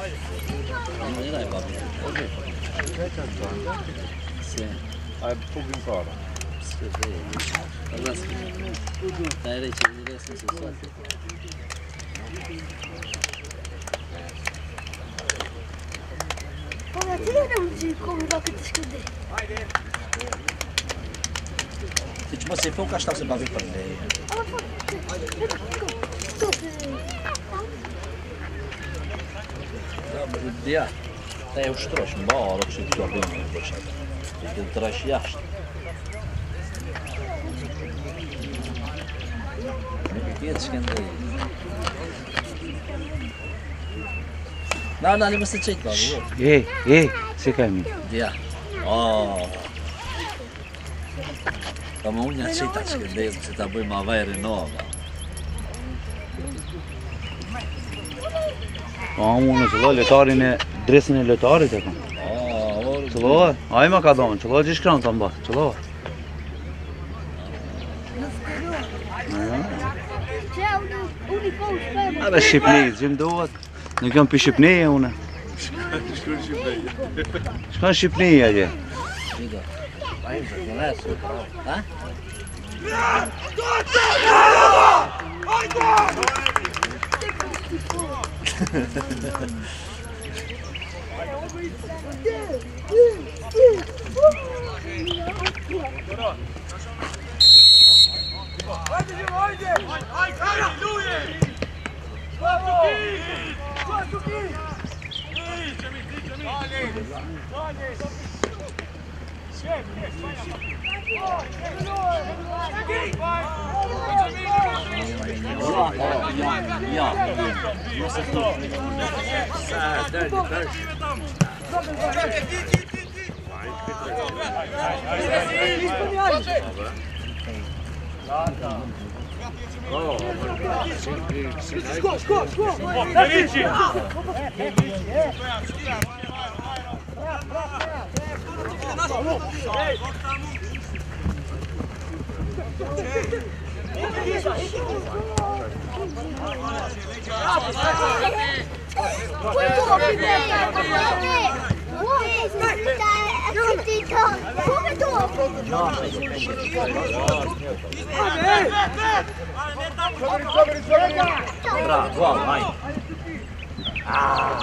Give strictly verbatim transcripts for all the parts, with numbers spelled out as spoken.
Non dai va bene. Sì. Hai poco impara. Sì, sì. Allora sì. Dai reci di adesso si sa. Come ti vedi come va che ti scusi? Se ci fosse poco sta sempre a per lei. Ja, taj je uštroš, malo će to biti počet. Ti traš jaš. Gdje skandal? Na, na, ne se čekalo. Ej, ej, čekaj mi. Ja. Oh. Tamo unja čitačke, da se ta bojma vajre nova. Amun çelo letarini dresini letari tekam. Aa, doğru. Çelo, ayma kadam, çelo cişkran tam bak, çelo. هذا الشبنية زين دوت نقوم بشبنية هنا شكون شبنية؟ شكون شبنية جا؟ ها؟ Skål, skål, skål! Bravo, vai, vai. Ah.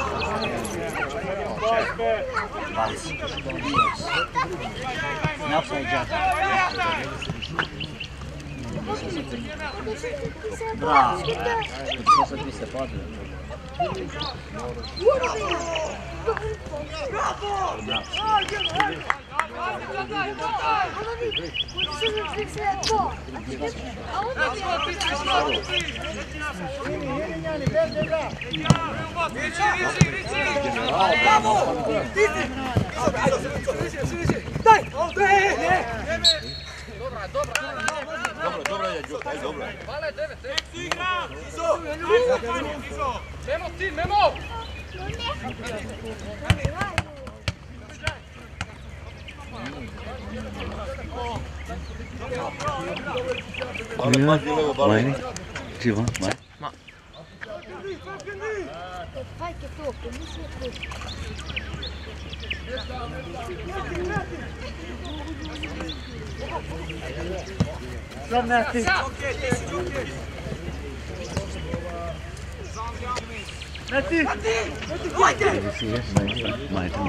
Ne yapsayacak? Bravo. Cosa ti se padre? Dobro, dobro je, Đuk, aj dobro. Vale, devet, devet. Igra! Izo! Izo! Memo, ti, Memo! Majni, živo, majni. Fai che tocco, mi si Metti! Metti! Sì, majni, majni.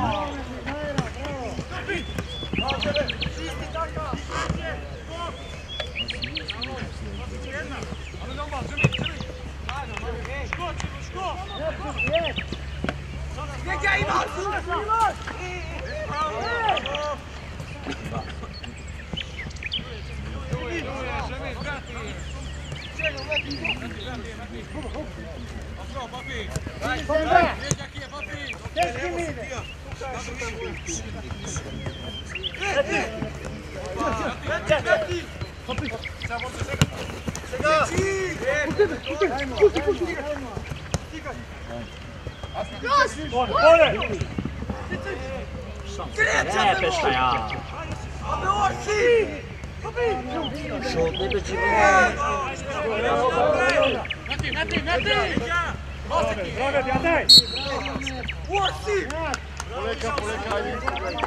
Eh, pesca ja. Što ne bi Metti, metti, metti! Poleka, poleka, ajde.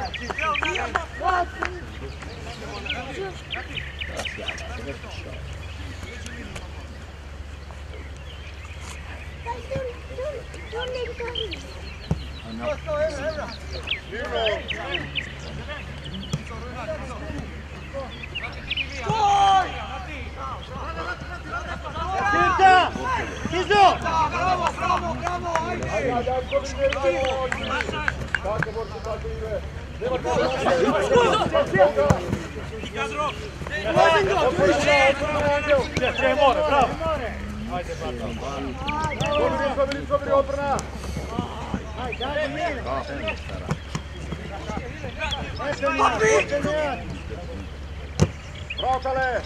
Bravo, Kale!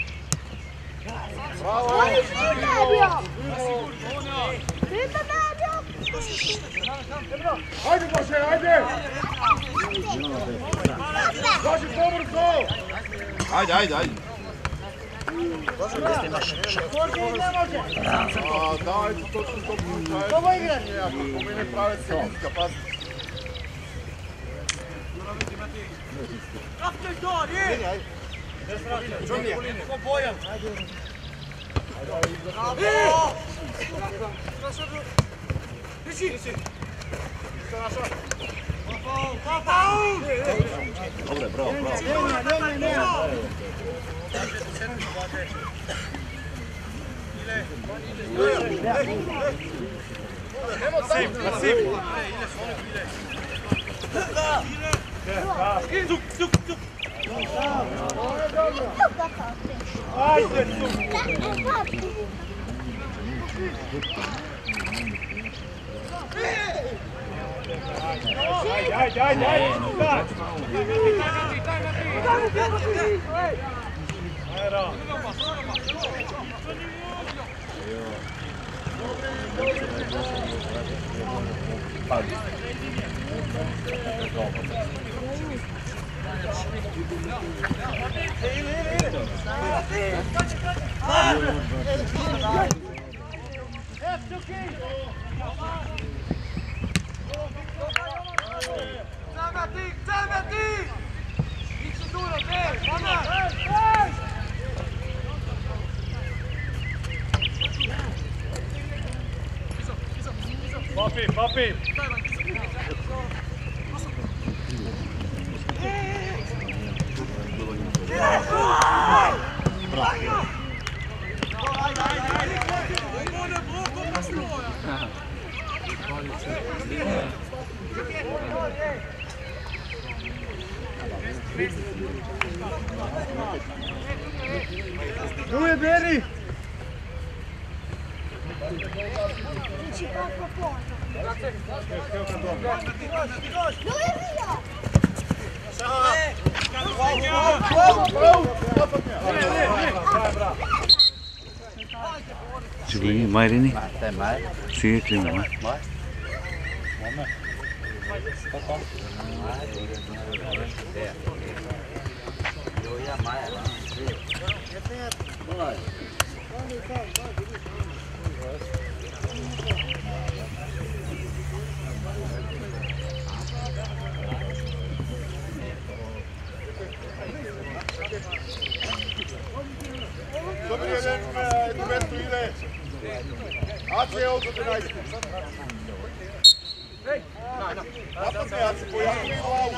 Bravo! Ajde, Bože, ajde! Bože, pobrzo! Ajde, ajde, ajde! A, daj, točno to pušta. Kako igrati? Ako po mene prave se niska, pazi. Kapten to, je! Čovjek, ko Bojan? Bravo! Ići! Ići! Dobre, bravo, bravo. Zuk, zuk, zuk! Ajde! Ajde, ajde, ajde! Zameti, zameti! Ići duro, te, ona! Papi, papi! Tu je Beri! Dici kako poza. No je via! Ciblingi, Marini? Te mai? Sì, prima, ma. Mai? Mamma? Papà? Dobri jedan mesto ide. Ače, ovdje te najde. Napadne, ja se pojavim u glavu.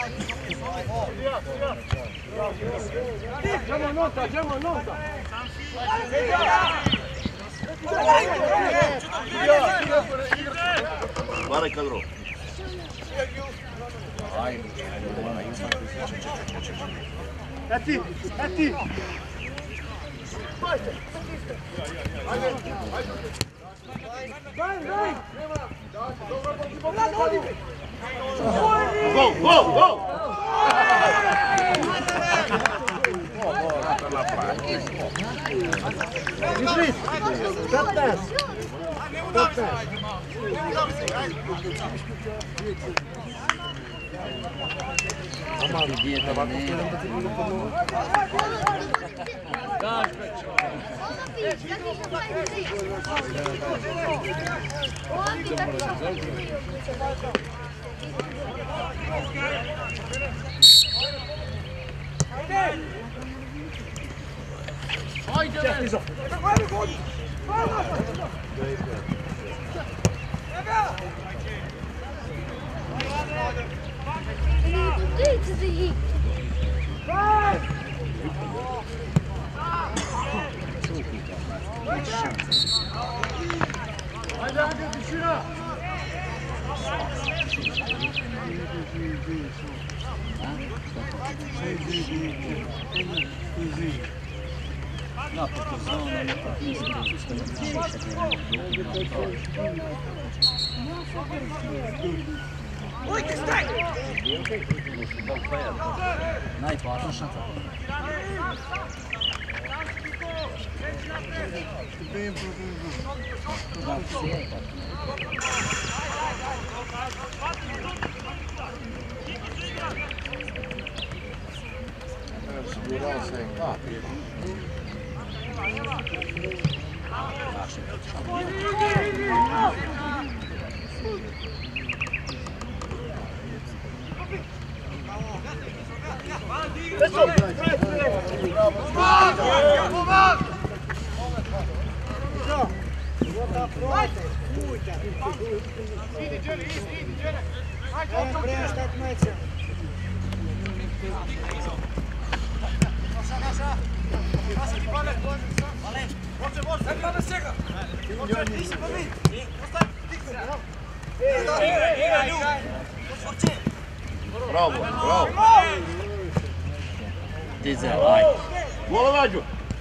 Džemo nota, džemo nota! Varaj kadro. Eti, eti! Go, go, go! Idris! petnaest! petnaest! Idite zi! No, perché sono nelle partite non si najpažnija šansa. Segurança em capo. Bravo, bravo. Dize, aj. Bola, Vađo.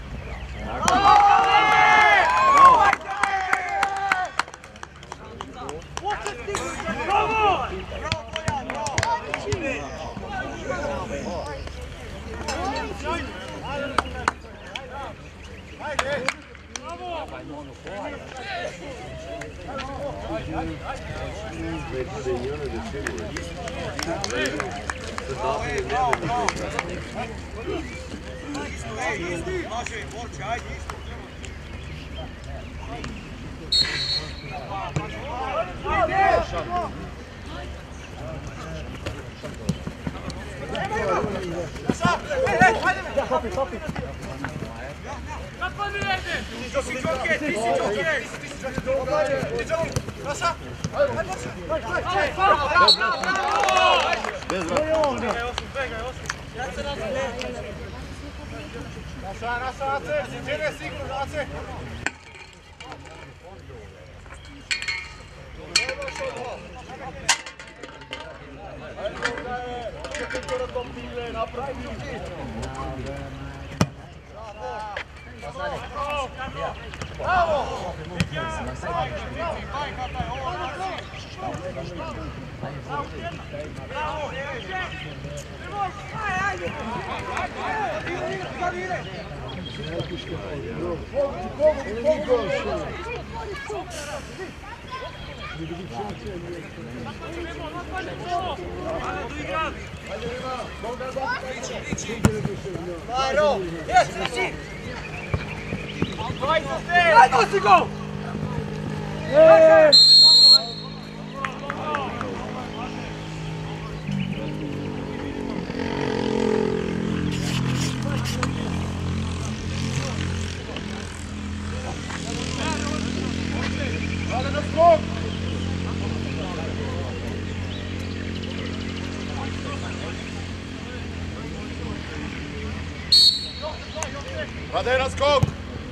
Rade na skok!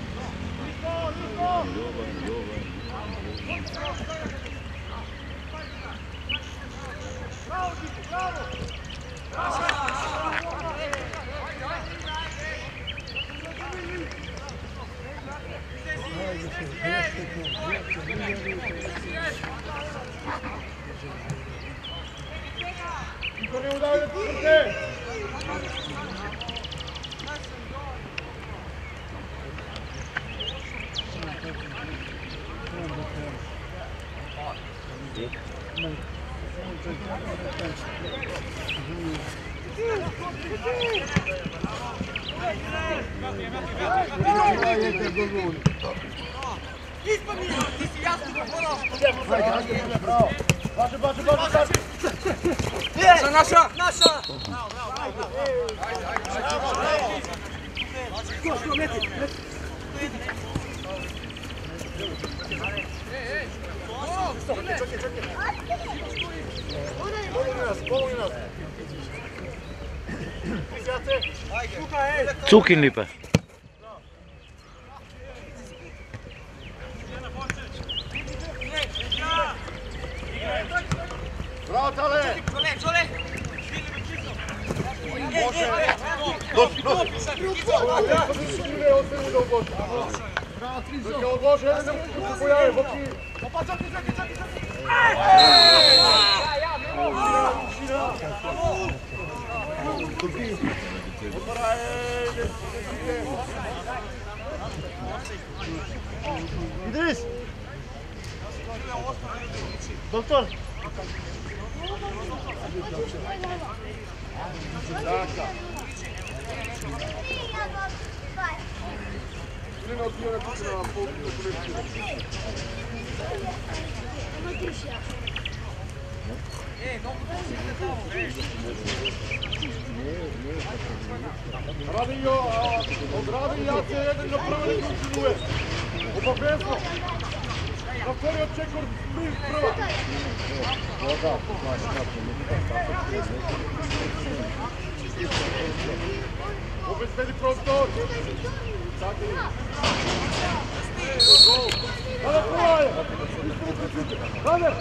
Niko ne udaje pušte! Ispod njih, ti si jasno govorao. Bače, bače, bače, bače. Naša, naša, naša. Cukin lipe. Bravo, Tale! Čole, čole. Dođi, dođi! Dok je odloži, jedan se pojavi, boki! Opa, čaki, čaki, čaki, čaki! Idris! Doktor! Daka! Ili ne odbijene kuće na pol kolekciju? Radi jo, odradi jace jedan napravili funkcionuje. Obavezno. Na prvi očekor sprint prva. Obezbedi prostor. Hvala prva je. Hvala.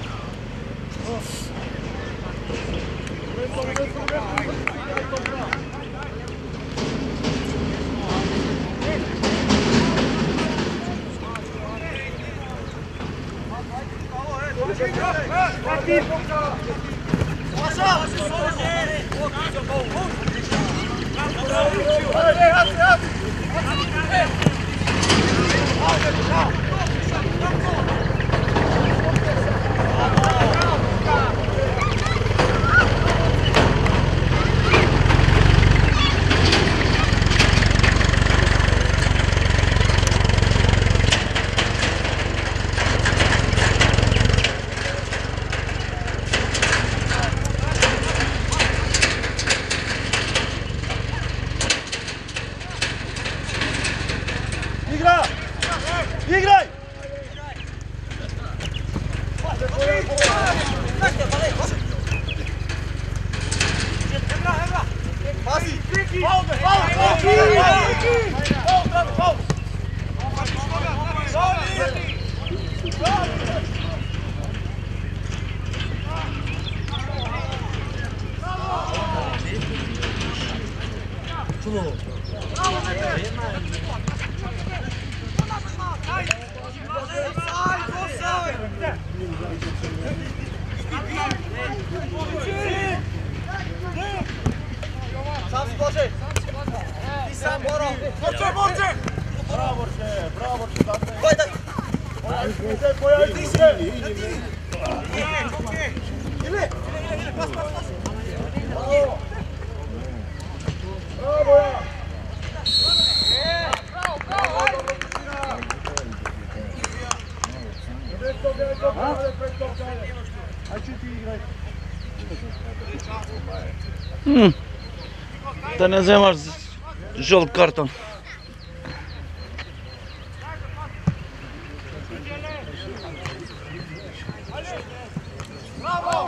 Mesto, mesto, mesto. Igraj! Sam si Bože! Ti sam Boro! Bože, Bože! Bravo Borče, bravo Borče, dakle. Gledaj! Pojavi se, pojavi se! Ile! Ile, pas, pas, pas! Bravo! Bravo ja! Bravo, bravo, ajde! Bez toga je dobro, bez toga je. Ajde ti igraj. Hmm. Da ne vzemaš žolt karton. Bravo!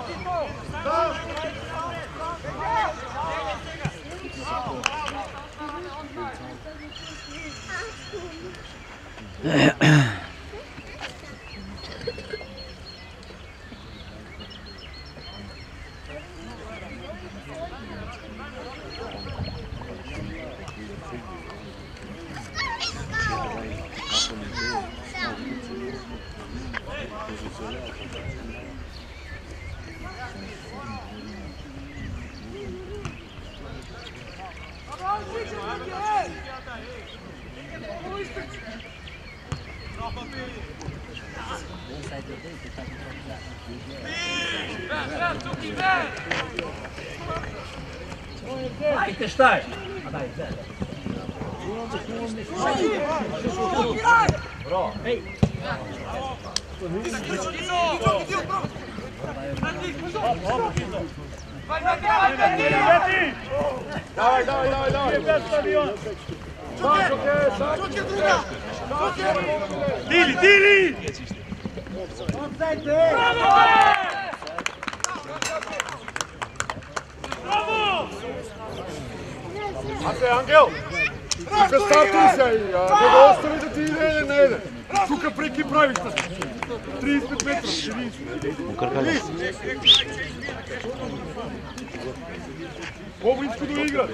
Ajde šta je? A daj, daj. Bro, hej. Dawaj, dawaj, dawaj, dawaj. Dili, dili! Ante, Angel! Тука стартуй се и да го остави да ти не еде, не еде. Тука преки правиш на тридесет пет метра. По-близко до игра.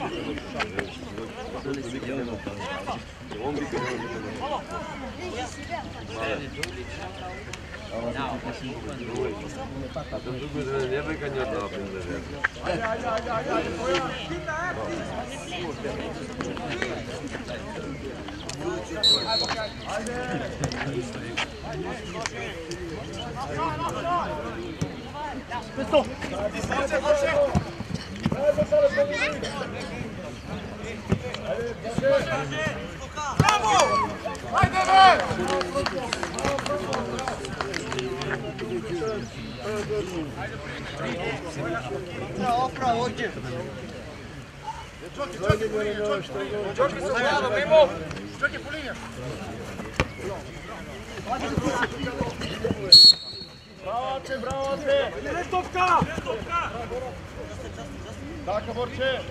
Ajde, be! Opravo, ođe. Čoki, čoki, po liniju, čoki. Čoki se uvijano, mimo. Čoki po liniju. Bravo, te, bravo, te. Ne stopka! Tako, Borče.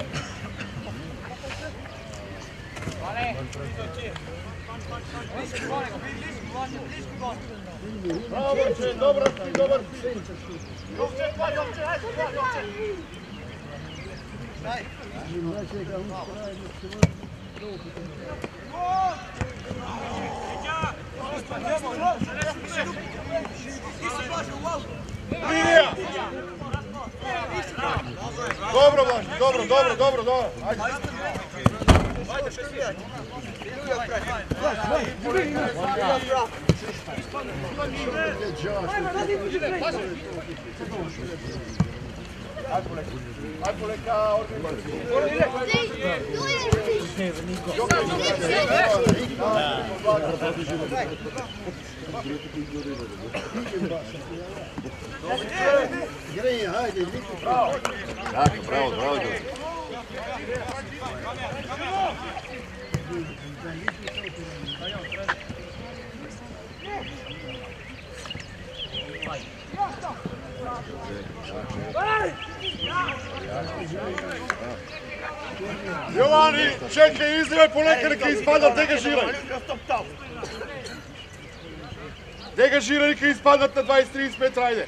Bravo, Borče, dobar si, dobar si. Jovče, dva, Jovče, ajde, dva, Jovče. Daj. Linija! Dobro, Blaži, dobro, dobro, dobro, dobro. Ajde. Ajde, šest mijać. Ajde, poleka, Gre, hajde, bravo. Tako, bravo, bravo. Jovani, čekaj, izlivaj poleka, neka ispada, degažiraj. Degažiraj, neka ispadat na dvadeset trideset metra, ajde.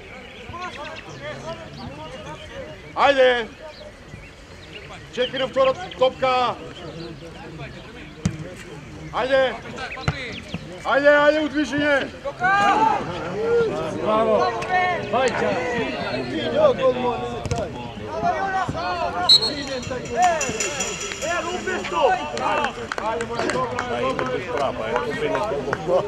Ajde. Čekaj na vtora topka. Ajde. Ajde, ajde, u dviženje. Bravo. Bajča. E, Rubisto! Ajde, moja, dobro, dobro.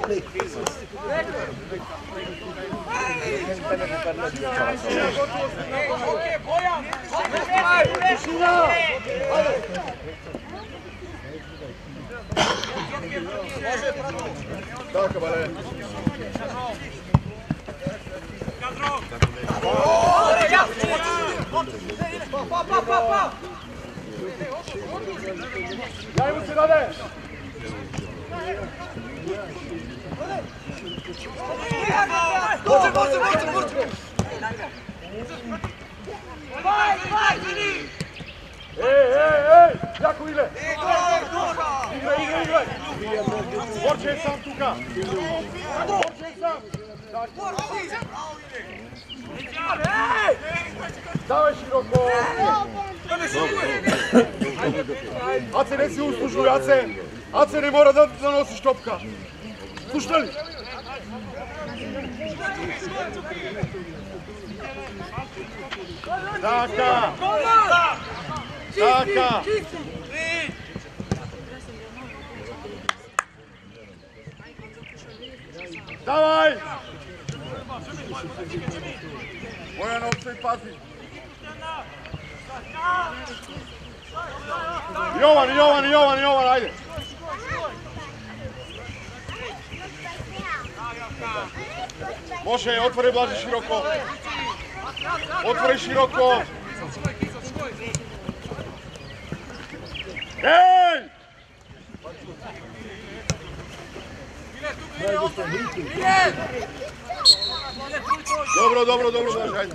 Tako, bale. Pa, pa, pa, pa! Daj mu se dade! Bože, bože, bože, bože! Vaj, vaj, vidi! Ej, ej, ej! Jako ide! Igraj, igraj, igraj! Borče je sam tuka! Borče je sam! Dawaj široko! Ace, nesi uslužuj, Ace! Ace ne mora da nosiš topka! Slušali? Taka! Taka! Dawaj! Bojan, opstaj, pazi. Jovan, Jovan, Jovan, Jovan, ajde. Može, otvori Blaže široko. Otvori široko. Ej! Dobro, dobro, dobro, Blaže, ajde.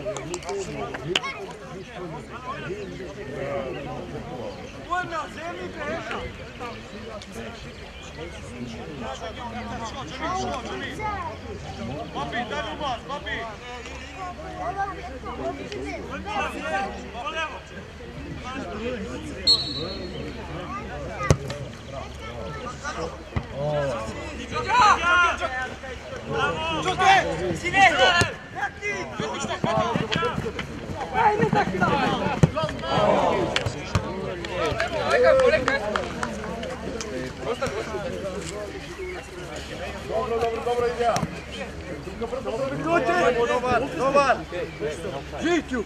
Papi, daj mu bas, papi! Čote! Sinestro! Dobro, dobro, dobro ideja. Dobar, dobar. Živću.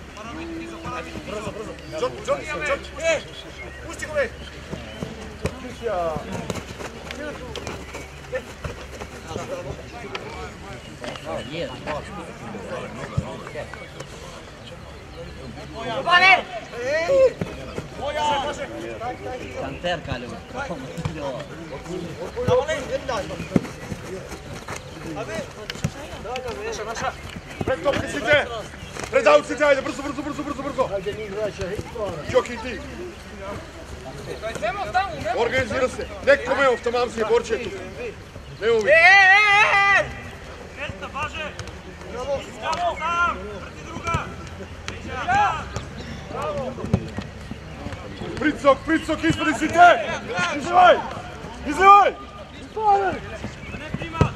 Čot, čot, čot. E, pusti go, bre. Vale! Kanterka ali Pred topnicite. Pred aucite, ajde, brzo, brzo, brzo, brzo, brzo. Joki ti. Organizira se. Neko me ovtamam se, Borče tu. Ne uvi. Esta, važe! Stavo sam! Proti druga! Pricok, pricok, ispodi si te! Izlivaj! Izlivaj! Ne prima!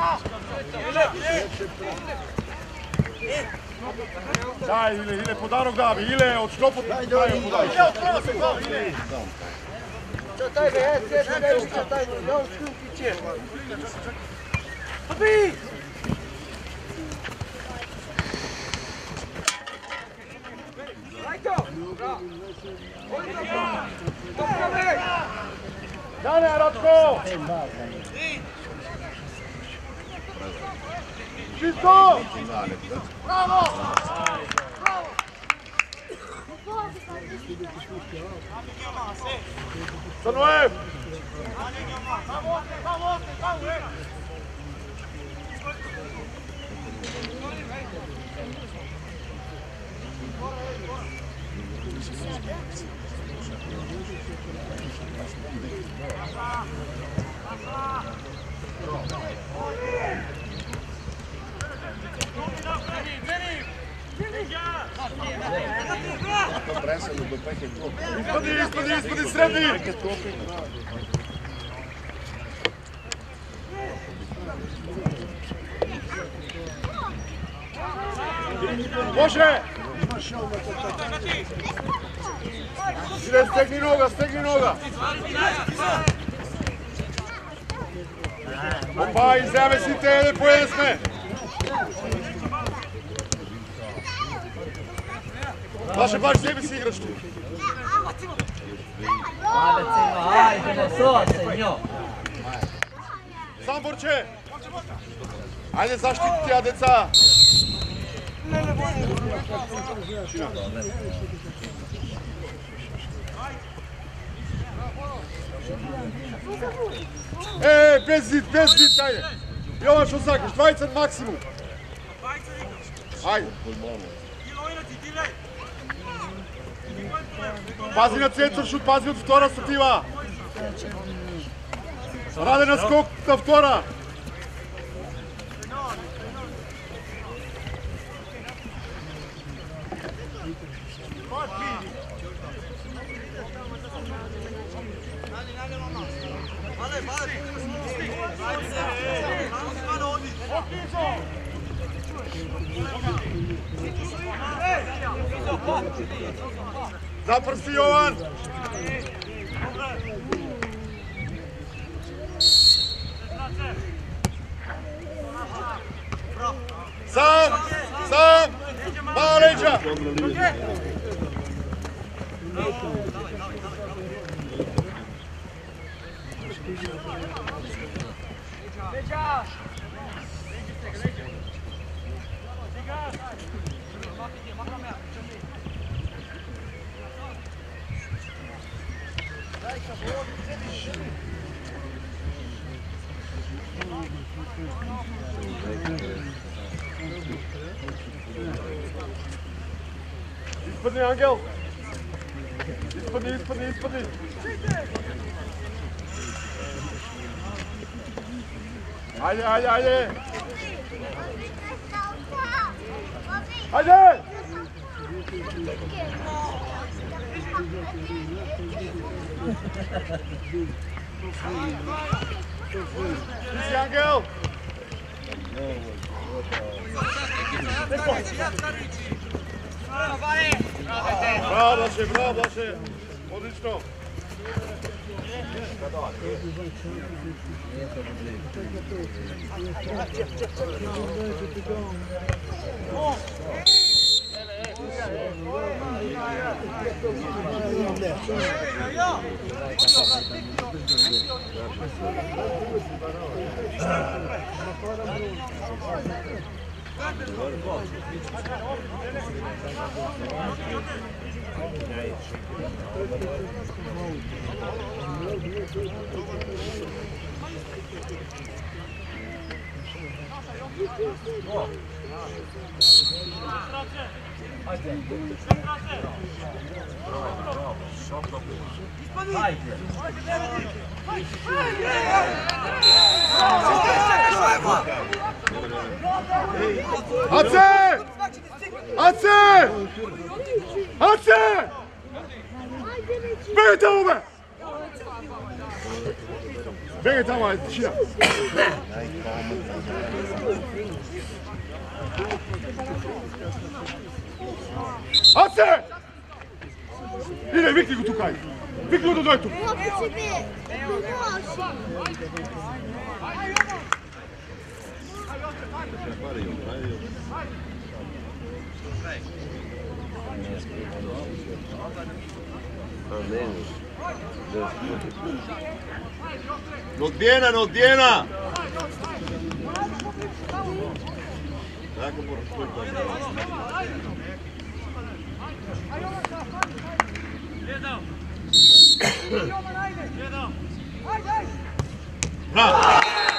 Daj, Ile, Ile, podaro Gabi, Ile, od što pod... Daj, daj, podaj. Ile, od prava se Gabi, Ile! Čo taj be, ja se ne znam šta taj, ja u štuki će. Papi! Dane, Ratko! Čisto! Bravo! Stanojev! Ispodi, ispodi, ispodi, srednji! Može! Ide, stegni noga, stegni noga! Opa, izjave si te, ne pojede sme! Baš baš sebi si igraš tu. Ajde, Cima, ajde, no so, senjo. Sam Borče! Ajde, zaštiti ja, deca! E, bez zid, bez zid, ajde! Jovan, što zakaš, dvajset maksimum! Ajde! Pazi na centar šut, pazi od vtora stativa! Rade na skok na vtora! Zaprsti Jovan! Sam! Ispadni, Angel! Ispadni, ispadni, ispadni! Ajde, ajde, ajde! Ajde! Ti Angel! Bravo, Blaše, bravo, Blaše! Odlično! Ace! Ace! Ace! Bege tamo be! Bege tamo, ajde, tišina! Ace! Ide, vikni go tukaj! Vikni go dodaj tu! No odbijena, no odbijena! Tako por Bravo!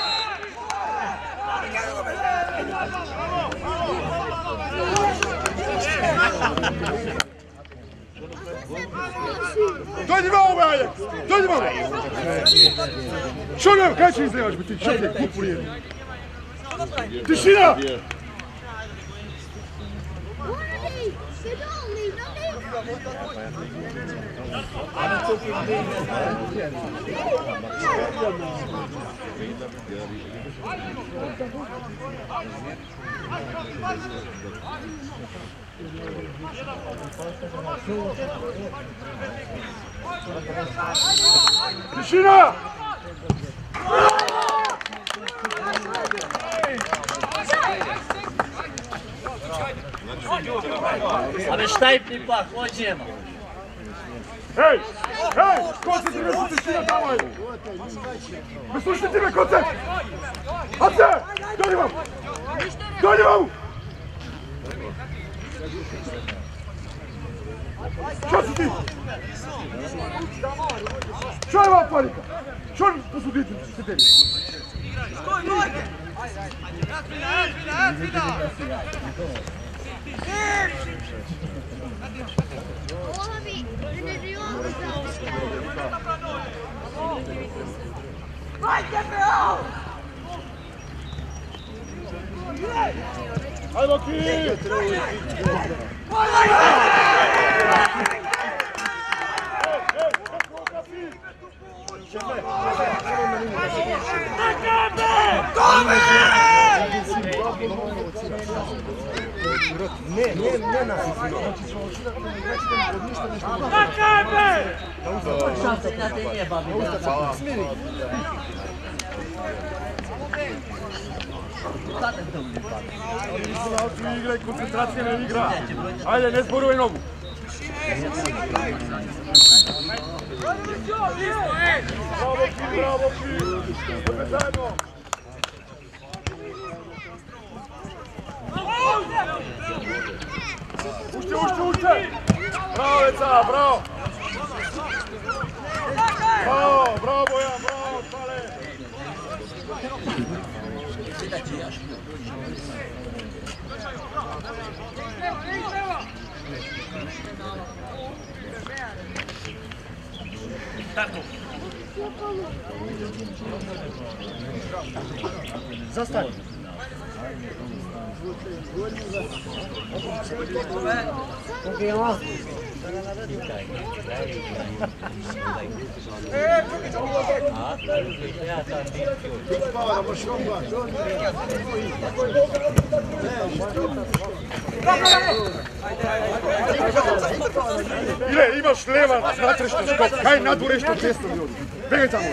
Dođi malo, Ajax! Dođi malo! Što ne, kaj će izdevaš, ti? Što te, kupu lijevi? Tišina! Tišina! A već taj pripak, hoćemo. Hej! Hej! Koncentriraj se, tišina tamo je! Me slušajte me, koncert! Ace! Dođi vam! Dođi vam! Što si ti? Što je ova panika? Što posuditi se tebi? Hajde, Loki! Ne, ne, ne nas. Šanse i na te nije babi. Smiri. Alții igraj, koncentracija na igra. Ajde, ne zboruj nogu. Bravo, Ki, bravo, Ki. Opet zajedno. Ušće, ušće, ušće. Bravo, Veca, bravo. Bravo, bravo, Bojan, bravo, Pale. Zastań. Ile, imaš leva natrešno skok, kaj nadvorešno često ljudi. Begaj tamo.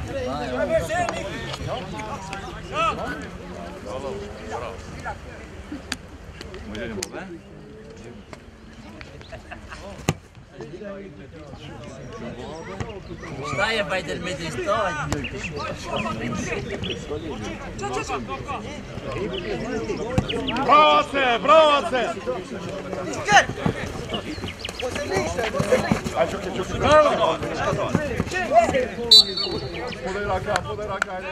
Sta je bei der Mitte sta. Bravo se, bravo se. Aj, čuki, čuki. Bravo. Podaj raka, podaj raka, ajde.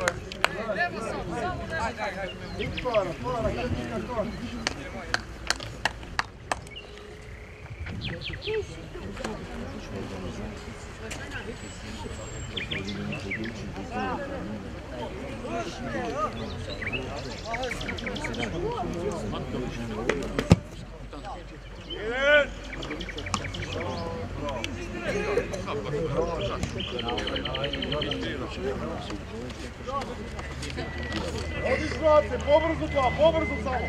Odi zlace, pobrzo to, pobrzo samo.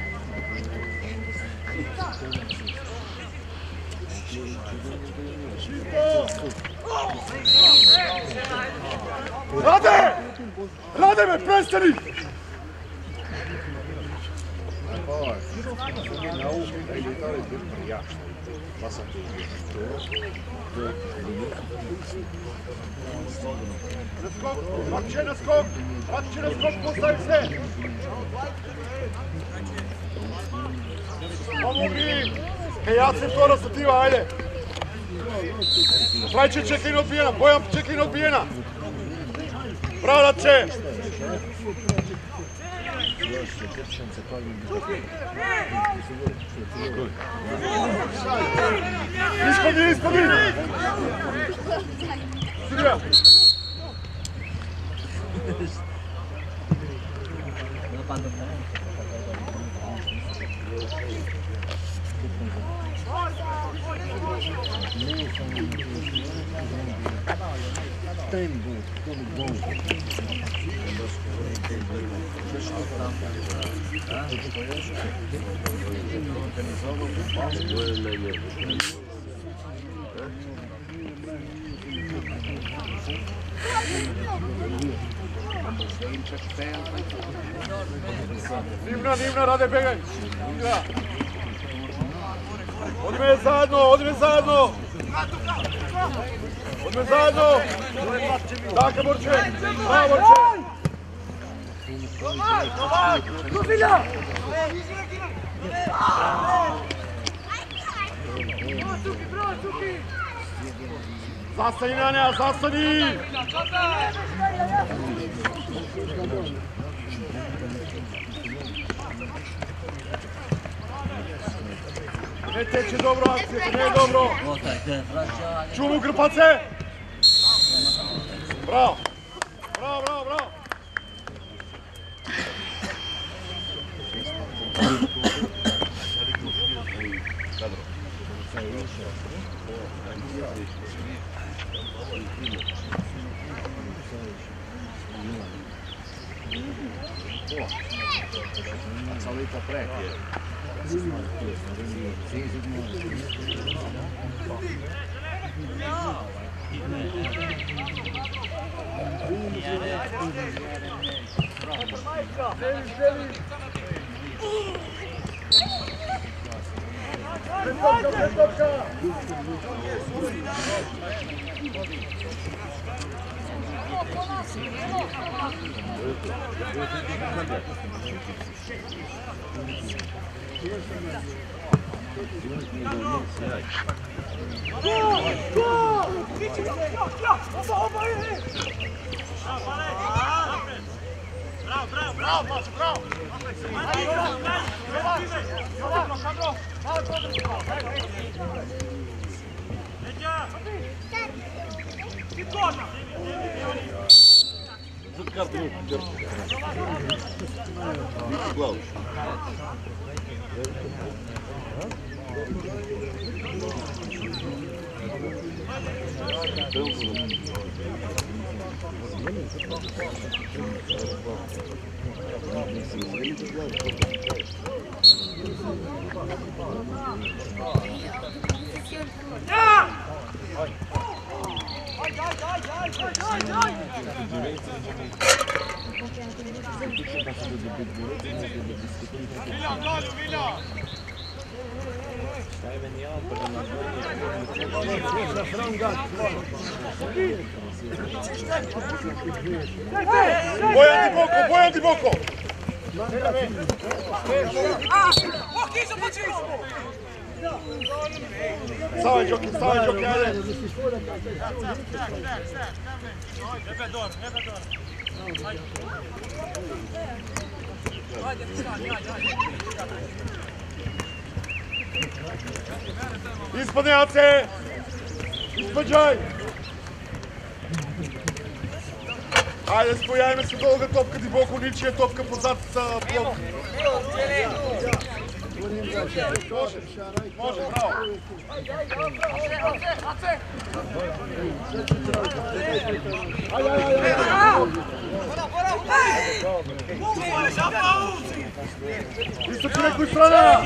Rade! Rade me, prestani! Na skok, vratit na skok, vratit na skok, postavi se! Pomogi! Ja se to rasativa, ajde! Trajče čeklin odbijena, Bojan čeklin odbijena! Bravo, Ratče! Ispodi, ispodi! Sirija! Tempo, tudo bom. Divna, divna, Rade, begaj! Odi me zajedno, odi me zajedno! Odi me zajedno! Dakle, Borče! Bravo, Borče! Kufila! Zastani, Nanja, zastani! Ne teče dobro akcija, to ne je dobro! Čuvu Grpace! Bravo! Bravo, bravo, bravo! Salita prek je. Prestopka, prestopka! Bravo, bravo, bravo, bravo! Milan, Dalu, Milan! Bojan di Boko, Bojan di Boko! Stawaj, Đoki, stawaj, Đoki, ajde! Nebe dobro, nebe dobro. Ispod Jace! Ispod Đaj! Ajde, spojajme se dolga topka di Boko, ničija topka pozad sa blok. Može, može, bravo. Ajde, ajde, ajde. Isto po nekoj strana.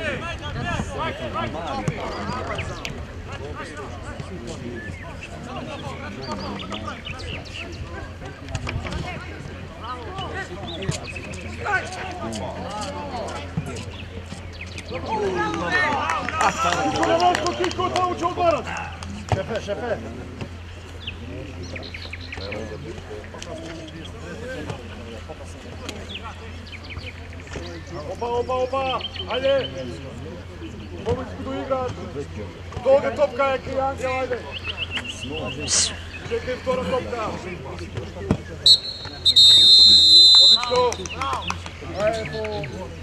Kolevačko Kiko, tamo će odmarat. Šefe, šefe. Opa, opa, opa, ajde. Pomoć budu igrat. Dolga topka je Krijanka, ajde. Čekaj, vtora topka. Odlično. Ajde, po...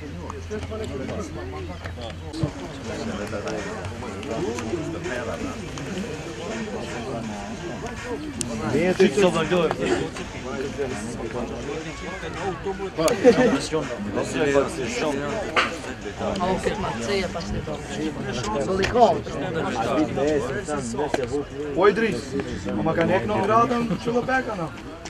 Nije ti to da gledam. Poi Dries, ma kan ik nog raden, zullen we backen?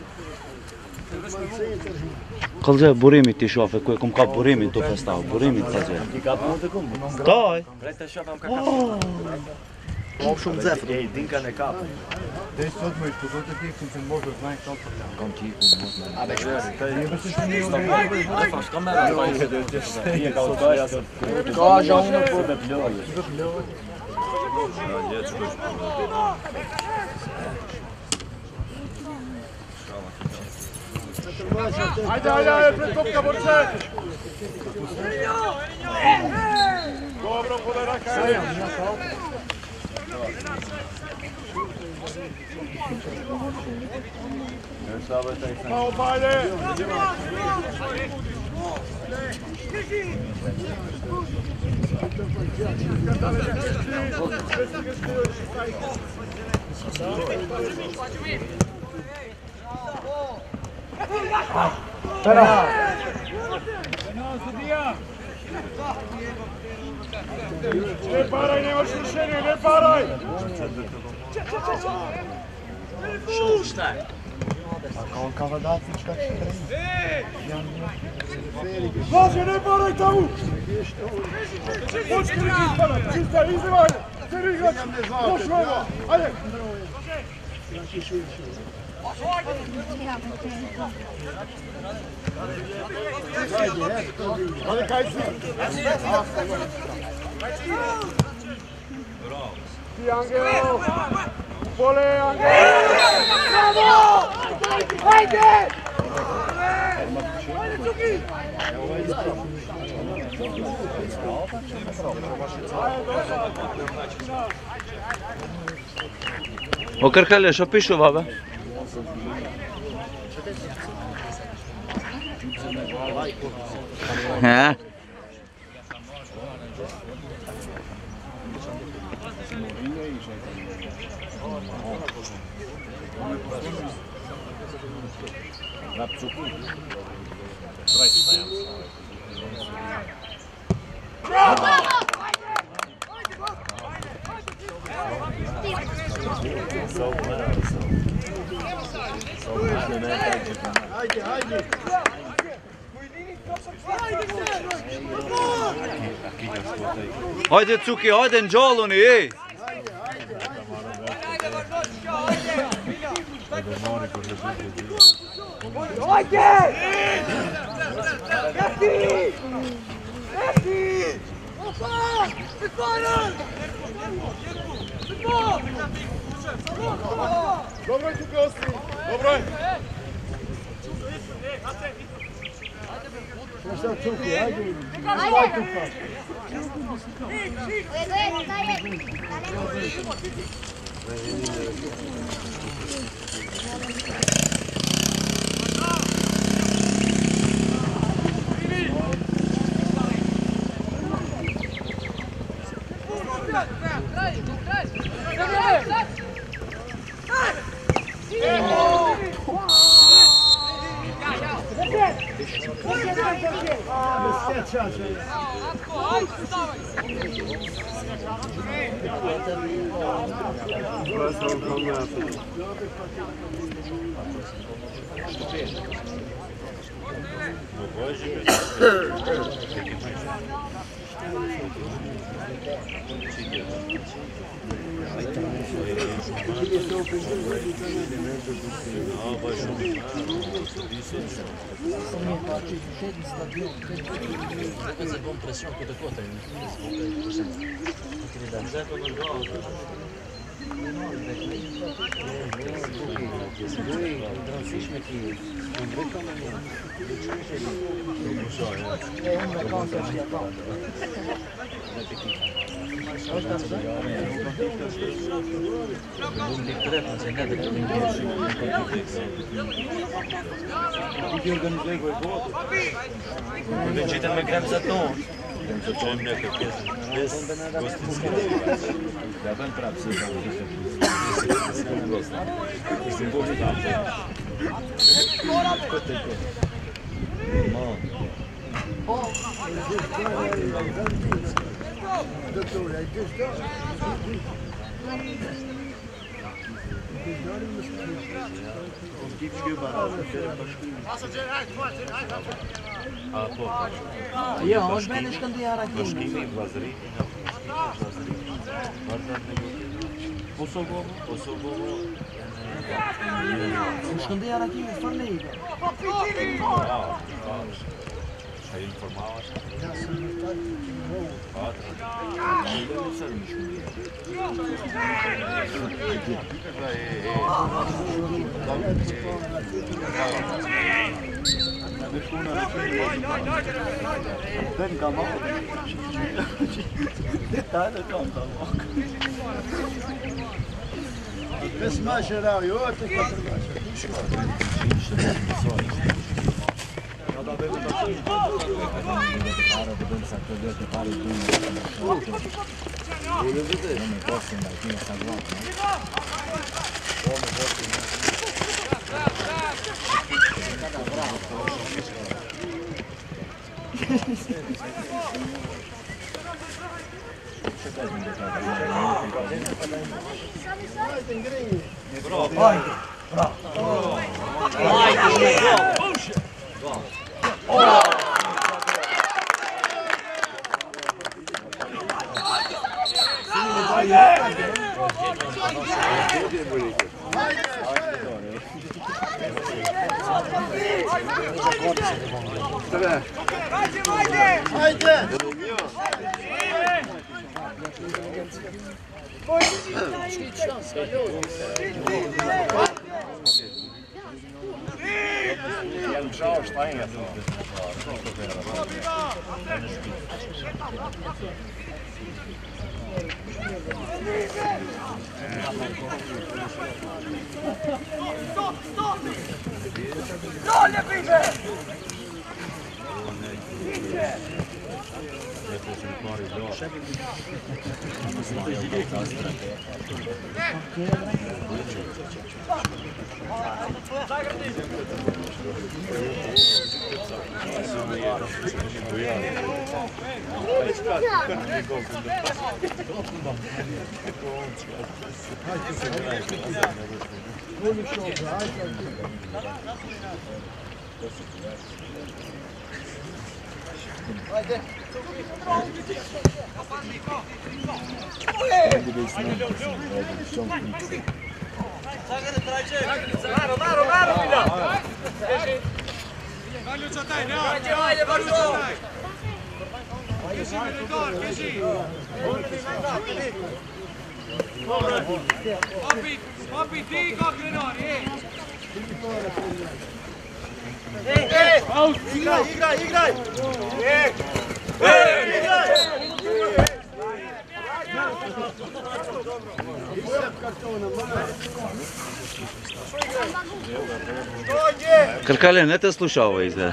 Kalze burimi ti shofe ku e kum kap burimin tu festav, burimi kalze. Ti kap mund kum? Taj. Vrete šapam kakav? Ovo šum zefr. Ej, dinka ne kap. Deze soort moet je tot de dicht in morgen mijn kant. Kom ti kum. A već Je bent dus niet Ne faš kamera. Nije kao to ja sam. Kaže ono ko da pljoje. Ajde, ajde, ajde, pred topka, borce! Dobro, podaj raka, ajde! Malo pa, ajde! Pera! Ne paraj, nemaš rješenje, ne paraj! Važe, ne paraj tamo! Počki li ispada, čista, izdivaj! Seri igrač, loš levo, ajde! Hadi kaysın. Ti Angelo. Vole Angelo. Bravo! Haydi! Haydi Cuki! O Kırkale, što pišu, baba? He? Haydi haydi. Hajde Cuki, hajde në gjalluni, ej! Haydi! Jaki! Jaki! Dobro je tu gosti, dobro je. Sad Cuki, ajde. Ajde Cuka. Fazer bom pressão com a conta. Będziecie tam grać za tą. Zacząłem nekaj pjesme. Bez gostinske. Ja ben pracy. Mislim, bo mi tam. Ja, most benne is kan die jaren Başkimi, Blazari. Kosovo, Kosovo. Most kan die jaren hier verleden. Šta je informavaš? Den kan man. Detalhe kan dan ook. Best maasje daar, joh. Het is wat er Maro, Maro, Maro, Milo! Valju që taj, në arë, në arë, valju që taj. Keshi me lëndor, keshi. Papi, papi, ti i ka krenari, e. Igraj, igraj, igraj! Igraj! Кркале, не те слушавайте.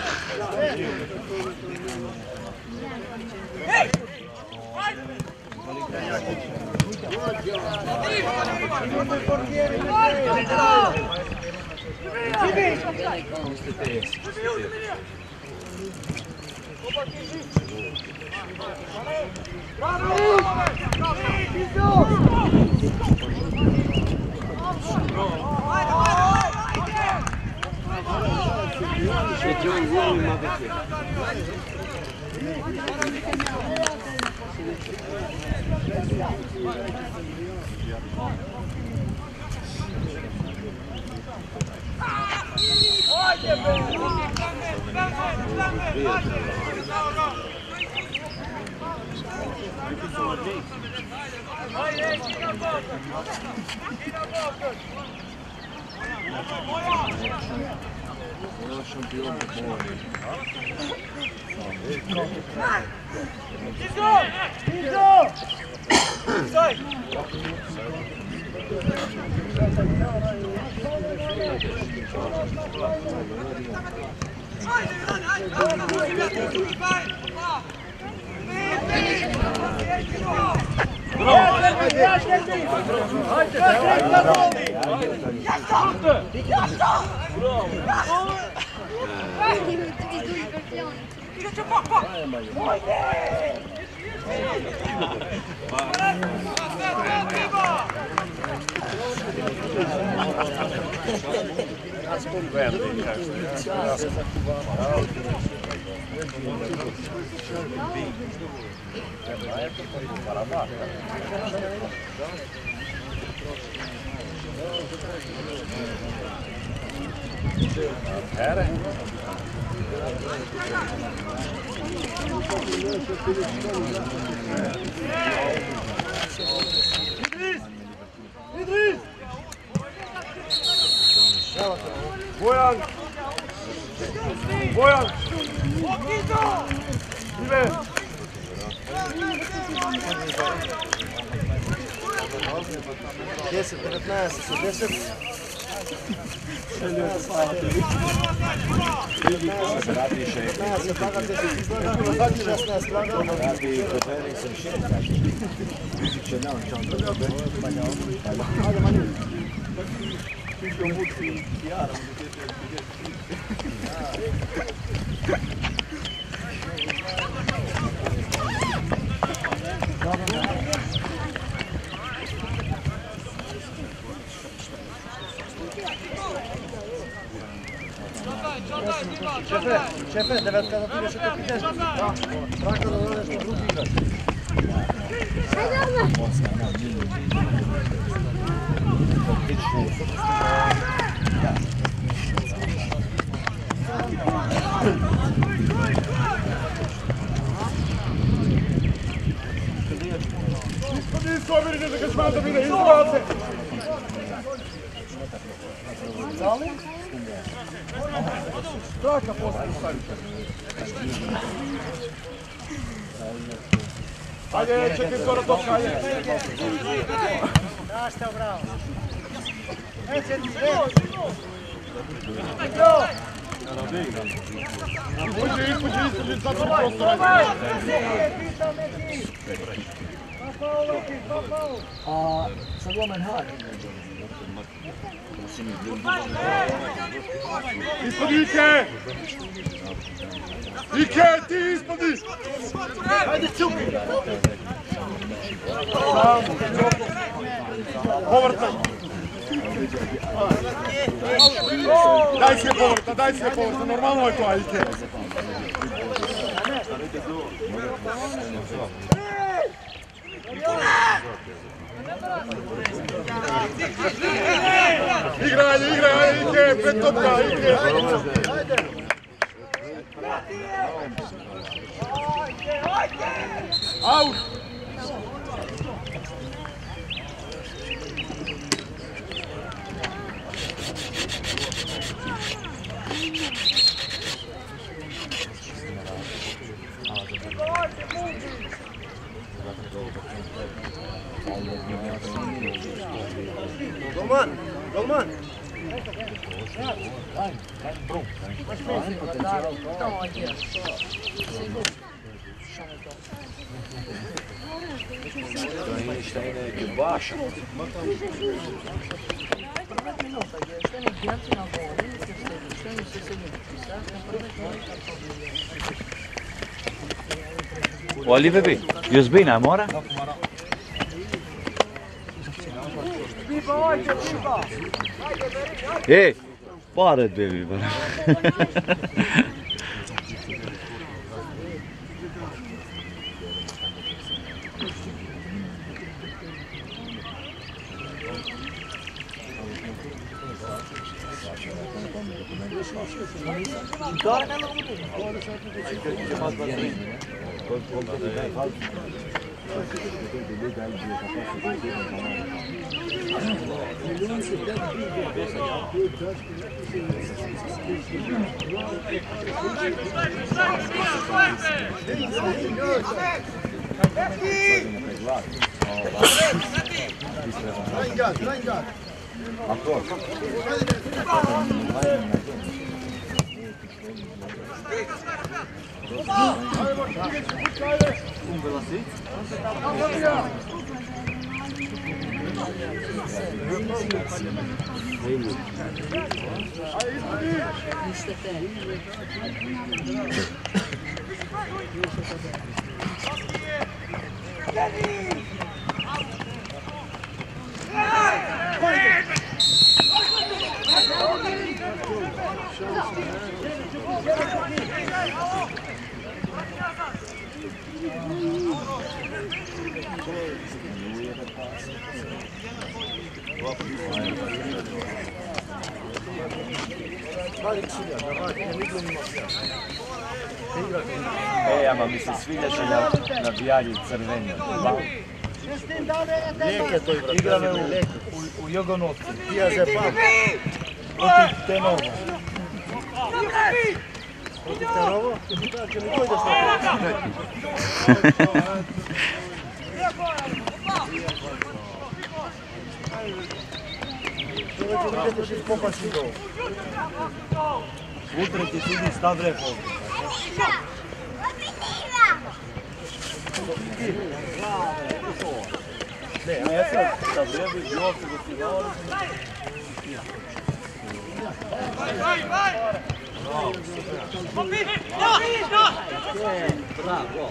Idris! Bojan! Bojan! Ive! deset, devetnaest, deset. Šefe, šefe, devetka za tebe še te piteš. Da, traka da dođeš na drugi igrač. Ajde, Gospodin Sobir, že kad smatra bine izbavce. Traka postavim stavite. Ajde, čekaj skoro točka, ajde. Rašta, bravo. Neće ti sve. Uđi, ipuđi, istuđi, sad ću postaviti. A sad lomen hak. Ispod Ike! Ike, ti ispodi! Ajde, cupi! Povrtaj! Daj se povrta, daj se povrta, normalno je to, Ike! Igraj, igraj, Ike, pred topka, Ike! Out! Golman, golman. Šta je neki baš? Olive bi, još bina mora? Ej, pored bebi, bara. E, ama mi se sviđa će na navijanju crveni. Lijeke to igra. Igrame u, u Jogonovcu. Tija se pa. Protiv Tenova. Protiv Tenovo? Da, će mi dojdeš na to. Čovječe, vidjeti će spopasti do. Utre ti sidi stav repov. Ne, a ja sad stav repu i ovdje do ti dole. Bravo!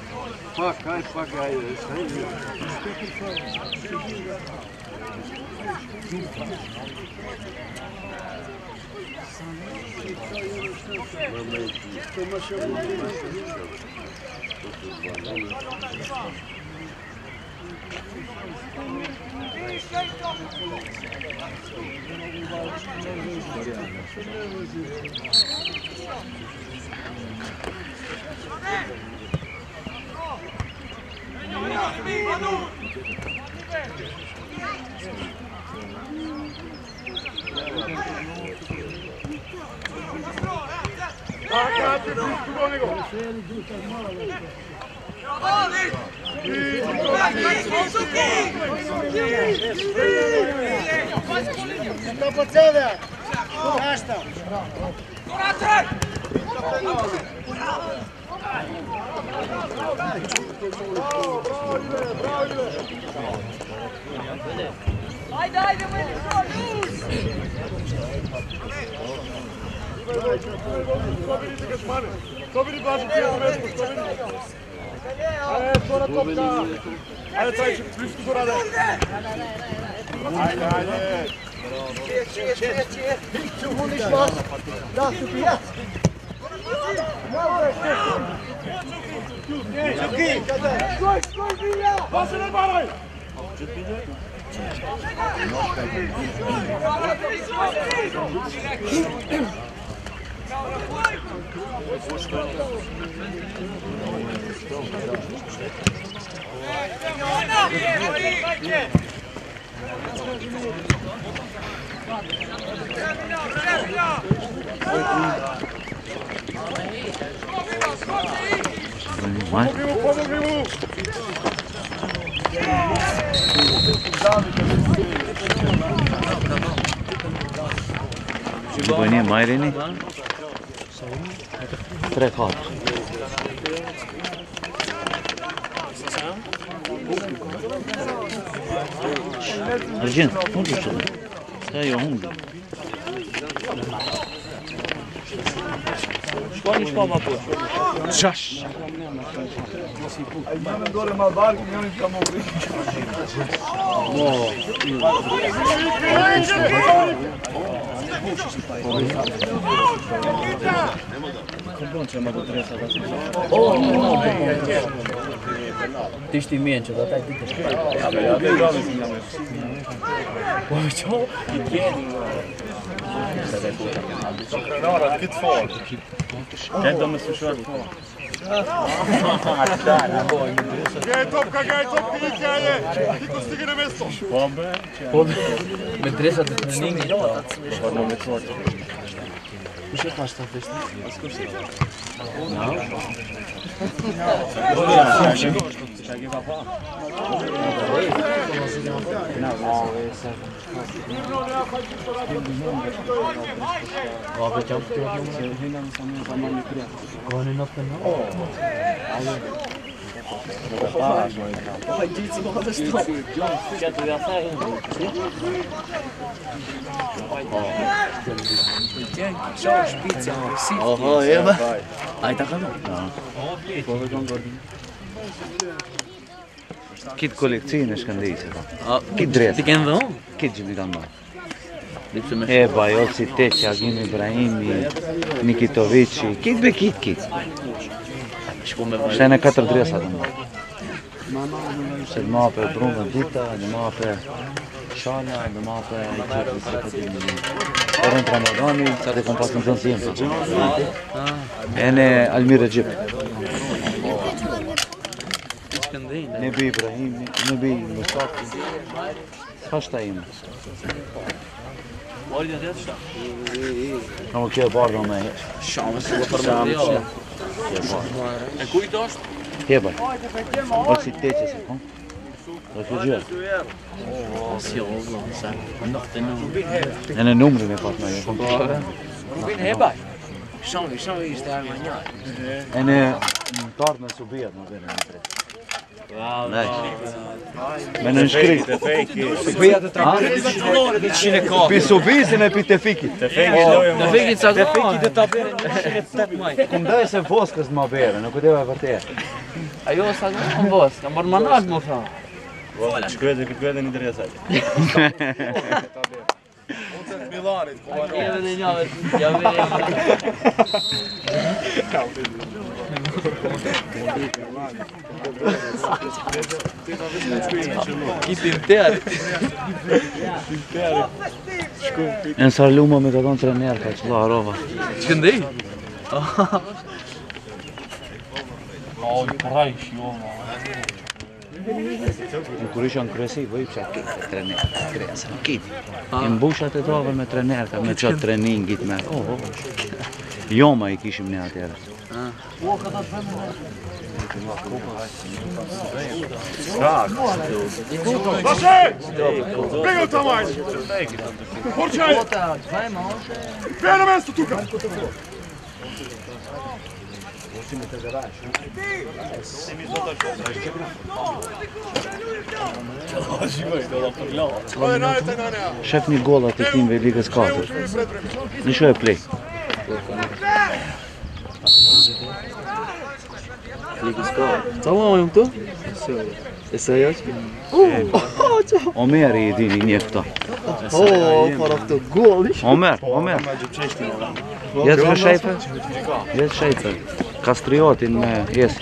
Pak, kaj, pak, kaj, Takate blisko do njega. Sta po ceve! Našta! Ajde, ajde, meni Što vidite Gašmane? Što vidi Blažu cijelu mesku? Što vidi? Ajde, skora topka! Ajde, Trajče, blisko do rada! Ajde, ajde! Čije, čije, čije, čije! Ču huniš vas! Da, su pijac! Čuki! Skoj, skoj, bilja! Pa se ne baraj! Pomogli mu, pomogli mu! După mine mai reni? Trei patru. Argent, nu știu ce. Stai eu unde? Școală și mama pot. Șaș. Imam dole mal bar, mi oni tamo mogli. Ti știi mie în ce dată ai tine. Ja ga, ja ga, ja ga mislim da me. Oj, čo? Nara, kit far. Kaj da me slušaš? Gaj topka, gaj topka, Ike, ajde! Iko stigne na mesto. Me dresa de trening i to. Ce faci să vezi? Oho, jeba. Aj tako no? Kit kolekcije škandejce. Kit dres. Ti ken vënë? Kit gjemi kanë marrë. E Bajoci, Teqi, Agim Ibrahimi, Nikitovici, kit be kit kit. Shte në katër dresa të marrë. Se të marrë për Brunë Dita, të marrë për Shala, të marrë për Orën Ramadani, sa të kom pas në zonë si jemë. E në Almir Gjip. Nebi Ibrahim, Nebi Mustafi. Ka shta ime. Kamu kjo bardha me Shamës e përmëndja. E kujt është? Hebaj. Oksi Teqi se kom. Refugjer. Si o, sa. Ndohte në... E në numrin e pat me jo. Rubin Hebaj. Shami, shami ishte armanjar. E në tartë me subijat në vene në tre. Me në nshkrit. Subijat e trapërë një qinë e ka. Pi subijsin e pi Tefikit. Tefikit sa ka. Tefikit e tapërë një qinë e tatë maj. Kum daj se Voskës ma bere, nuk u deva e vërtet. Ajo sa kam vos, kam bërë manak më tha. Valla, shkruaj dhe kërkuaj dhe një dresaj. Milanit, komando. Jeve dhe njave, jave dhe Kitin tërë. Në sarë lumë me ka thonë trener, ka që la rova. Që këndej? Oj, prajsh, jo, ma. Në kur isha në kryesi, vë i pësha kete trener, kresa, kete. I mbushat e tove me trener, ka me qatë treningit me. Oh, oh. Joma i kishim ne atjere. Lashe! Bego tamaj! Porçaj! Pjena mesto tuka! Shef një golat e timve Ligës katër. Në shoj e play. Tamam jam tu? E sa jaç? Omer i dini njefta. Oh, para këtë gol ish. Omer, Omer. Jetë vë shajfe? Jetë shajfe. Kastriotin me jesë.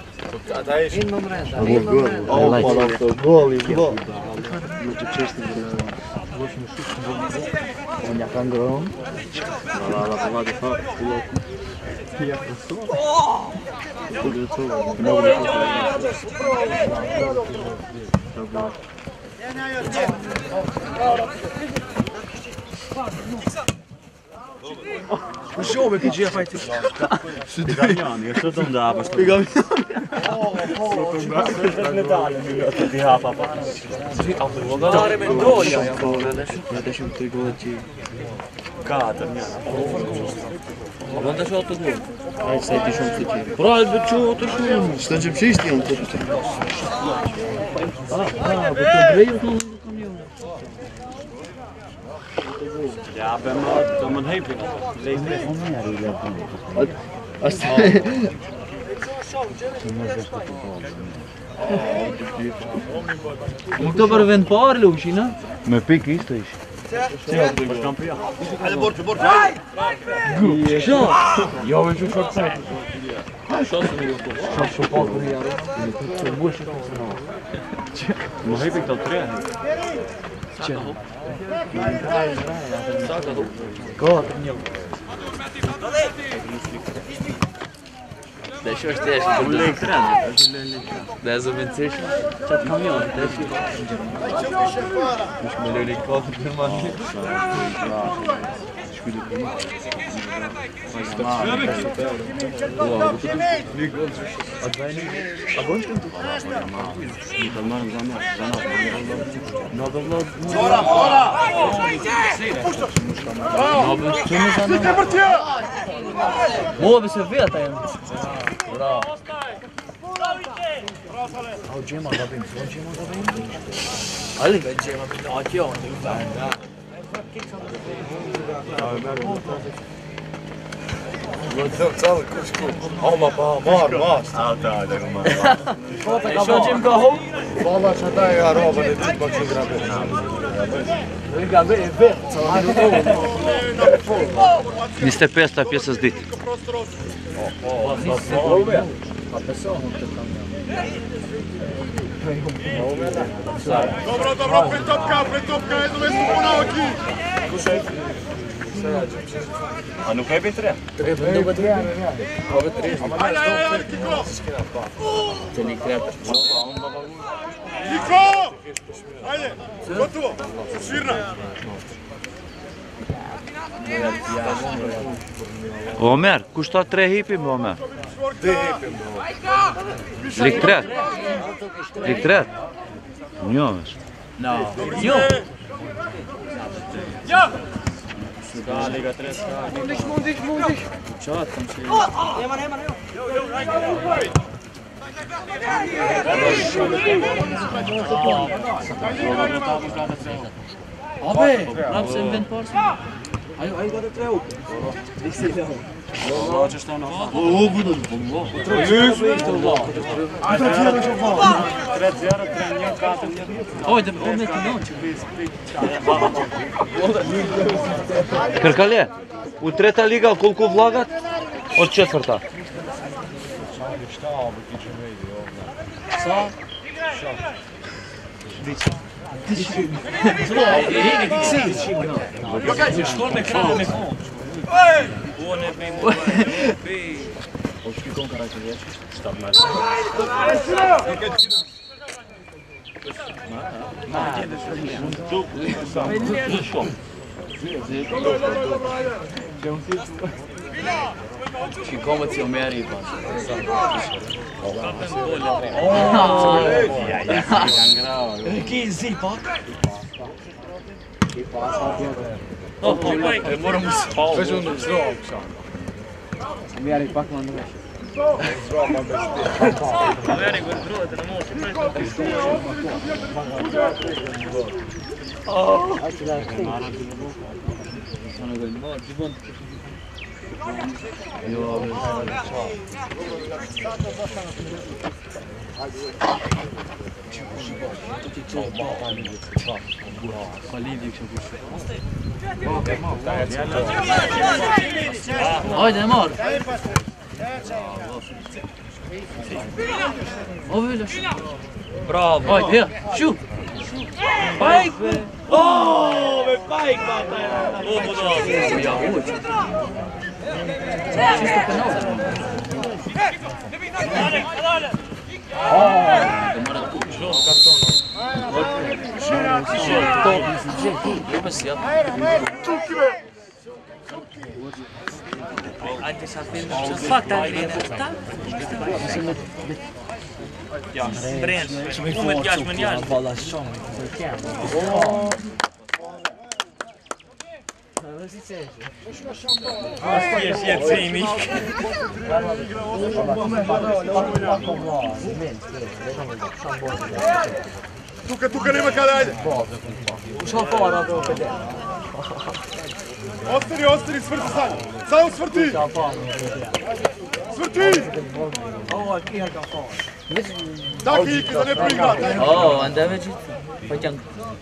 Oh, para këtë gol ish. Unë ka ngrohëm. La la la di fa. Ja këso. Shove che gira fai te. Pigamiani, che sotto andava. Ti ha papà. Dare mendoja, ja. Adesso ti godi. Katër, një. Vënd të shohë të gol. Ai sa ti shumë të qenë. Pra, e bëqo të shumë. Shtë që pëshisht janë të të. Ah, ah, për të breju të në kamion. Ja, ben maar, dan mijn heping. Leef mee. As Më këto për vend parë, Lushi, në? Me pik ishte ish. Hajde borçe, borçe. Shë! Jo, me që shokë sajtë. Shokë se me ju të. Shokë shokë pakë në jarë. Të bushë të së në. Mijn heping tot tre. Që? Sa ka hu? Katër një. Dhe që është teshtë. Unë lejë tren. Dhe zë me të cishë. Qatë kamion, të teshtë. Ishë me lëri katër në mani. Ora, ora! Slikë për tje! Mua bëse veta jenë. Bra. Au gjema gabim, s'o gjema gabim. Ali? Gjema gabim, a kjo, në ju bërë. Callë kushku. Oma pa, marë, mas. Alta, hajde, ku marë. E sho gjim ka hu? Valla që ta e arobën e ditë më që grabe. Nga be, e be. njëzet e pesë pjesës ditë. Dobro, dobro, pretopka, pretopka, jedno mesto ponao aki. A nuk hepin tre? Treba dobe tre. Ove tre. Ajde, ajde, ajde, Kiko! Të lik tre. Kiko! Ajde, gotovo, svirna. Omer, kushta tre hipim, Omer. Dhe hepim. Lik tret. Lik tret. Njo vesh. No. Jo. Ja! Ska liga tre, ska. mundish, mundish, mundish. Qatë kam që. Eman, eman, eman. Abe, rapë se më vend parë. Ai għadu trew. Allah që shtë në fatë. O, budu, Allah. tre zero, tre një, katër një. Oj, dhe me të noqë. Kërkale, u treta liga koliko vlagat od četvrta? Sa? Shkon me kranë me konë. Unë e bëjmë, unë e bëjmë. O shpikon karajtë vjeqë? Shikon me që meri i pas. Ki zi pak? Oh, oh, e morëm më spallë. Veç unë zrom, Kshan. Mjeri pak më ndresh. Zrom më bestit. Veri gëndruat e në mos, që Hajde, mor! O, vile, shu! Bravo! Hajde, ja, shu! Pajk! O, me pajk, bata! O, budo! Ja, uqë! Čisto penal. Anche sapendo che fatta realtà. Ja, Brent, come ti piace mangiare? je cijenik. Tuka, tuka, nema kada, ajde. Ostari, ostari, svrti sad. Samo svrti. Svrti. Taki iki da ne prigra. O, anda već pojďan.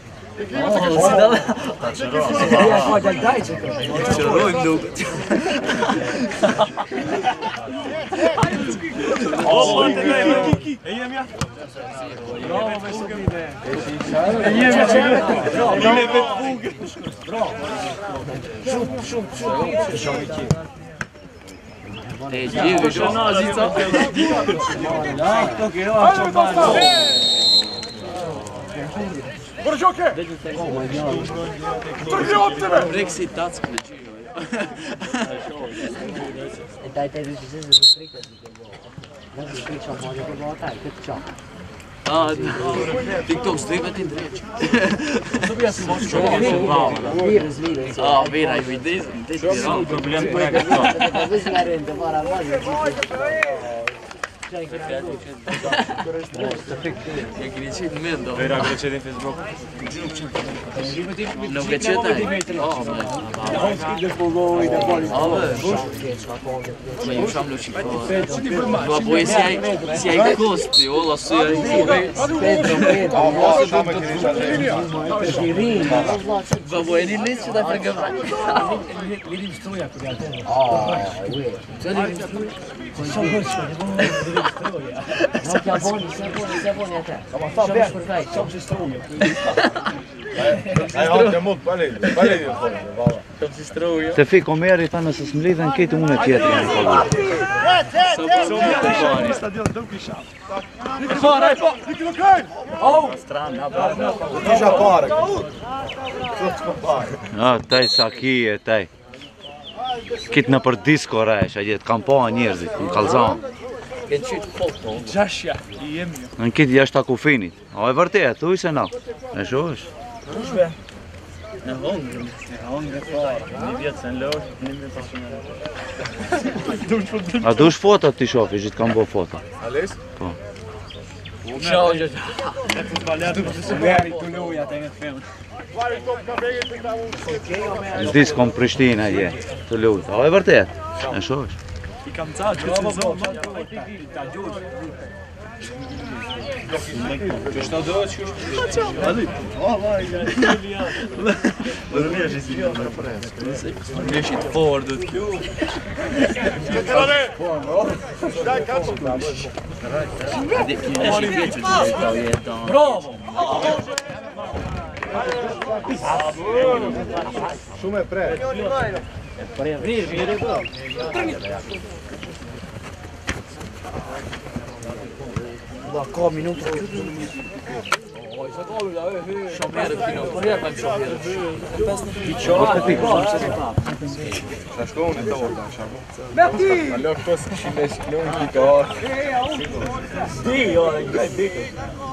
Čeroj mnogo. Ovo te gledaj. E idem ja. Bravo, me su bide. E idem ja čekaj. Ide bez fuge. Bravo. Šup, šup, šup. Te djevi što nazica. Ja, to je ova čobana. Boržoke! Trgi od tebe! Brexit tack ključi. Daj te više se za prikaz. Da se pričam može da bilo taj, kad čao. A, TikTok streamet inte reći. Dobija si moću. Virus, virus. A, viraj, vidi, det är Problem på väg att Da vyzmere inte bara može. Jag kan inte med då. Vera grece din Facebook. Nu că ce tai? Oh, mă. Ave, mă, eu și-am luat și cu... Apoi si ai, si ai costi, o la su ai... Pedro, Pedro. Va voi ni lice da pregăvare. Vidim struja kod ja tebe. A, uje. Co li vidim struja? Što hoćeš? Ja boni, sve boni, sve boni ja te. Što hoćeš prodaj? Što hoćeš struju? Aj, hajde, mut, pali, pali je to, baba. Kam si struju. Te fi komeri ta nëse s'mlidhen këtë unë tjetër janë pagu. Paraj, pa! Niki do kraj! Kisha pare. Sot pare. A, taj sa kije, taj. Kitë në për disko resh, a jetë kam pa njerëzit, në kalzan. Kan qytë foto. Gjashja i jemi. Në kitë jashtë akufinit. A, e vërtet, tu i se na. E shosh. Shbe. Në hongër. Në hongër fare. Një vjetë se në lërë, një me pasionare. A dush fotot ti shofi, që të kam bo foto. Ales? Po. Ciao, ciao, Zdi s'kom Prishtina je, të lutë. O, e vërtet? E shosh. I kam ca që të zonë. Që shtë do që është? Ali. O, vaj, Riesci forward të kjo. Daj, kacu. Bravo! Shumë e pre. Da, ka minutë të këtë. Shumë fino, kur ja kam shumë. Sa shkohën e të orda, shako. Meti! Alo, këto së këshin e shkëllon një ka orë. Di, jo, e gjaj dike.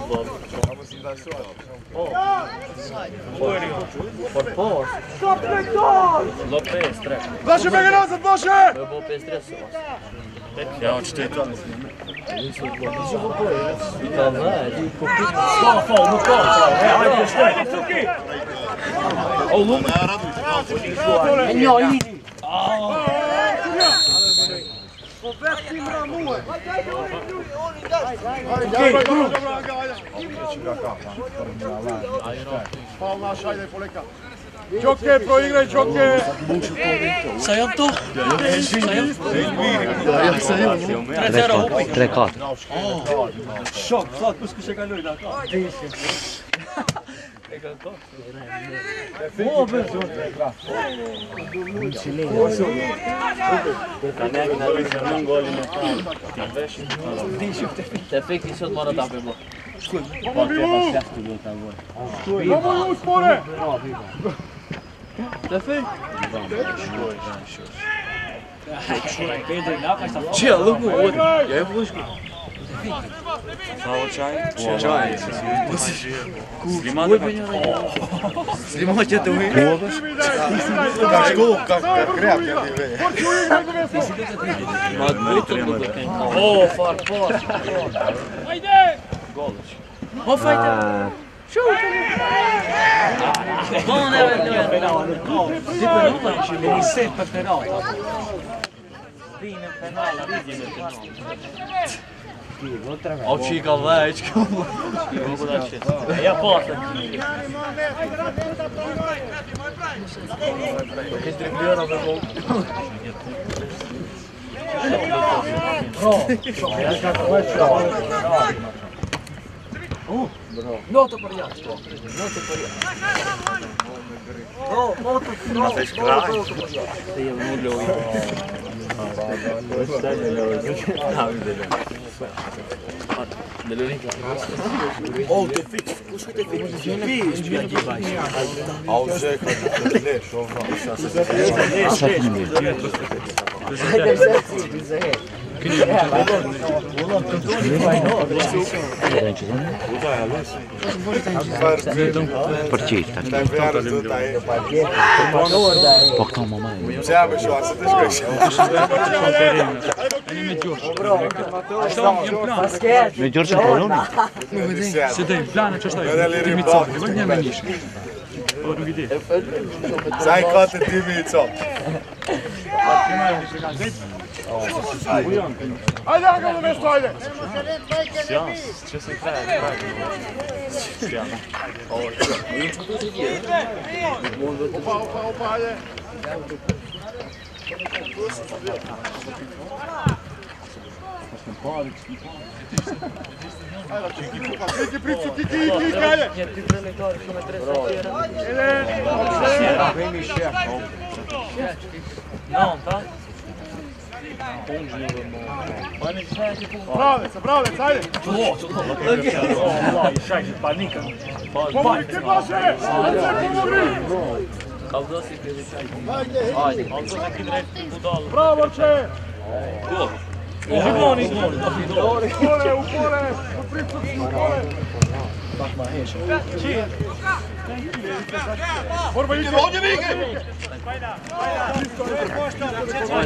Por por. Lopez tre. Vaše Beganazat, vaše! Më bo pesë tre së. Ja, on qëtë e të Ska fa, nuk ka. Hajde, shkaj. E njo, easy. Po vetë ti mra muë. Hajde, Palna, šajde, poleka. Gjoke, proigraj, Gjoke! Sa jam to? Sa jam? tre zero hupi. tre katër. Shok, sa të pusë kështë e kaloj, da ka. O, be. Te fikti sot mora ta për bo. Vamo, Vivu! Vamo, Vivu, spore! Te fik? Që, luk mu, odi. Ja e vëshku. Falo qaj? Qaj. Sliman dhe ka. Sliman që të ujë. Ka shku, ka krep, ja ti vej. Por që ujë, hajde me Ma të butë të butë kënë. O, far, far. Hajde! Golëq. O, fajte. Bon, e vetë vetë. Di për nuk të që me një set për penal. Vine penal, vine penal. O, qika dhe, qika dhe. Ja, pasë. Kështë driblera me gol. Notë për jashtë. Notë për jashtë. O, notë për jashtë. Të jemë në lojë. O, të fik, ku shku të fik? Pi, shpja gjibaj. A u zhe, ka të të lesh, o vë. Hajde sërci, bizhe. Për qitë, tak. Taj verë të taj. Po këto më majë. Që jam e shua, se të shkresh. Me Gjorqën Poloni? Se të i planë që është Edhe lirim bakë. Vëllë një me njëshë. Po nuk i di. Sa i ka të timi i copë. Hajde, aga do mesto, hajde! Opa, opa, opa, hajde! Kiki, pricu, kiki, kiki, hajde! Non, ta? Bravec, bravec, hajde! Panika. Pomogli, ti paše! Pomogli! Kaldosi për shaj. Hajde. Kaldosi ki drejt budalë. Bravo, če! Ugoni. Upore, upore! U pricu, upore! Borba, ide! Ovdje vike!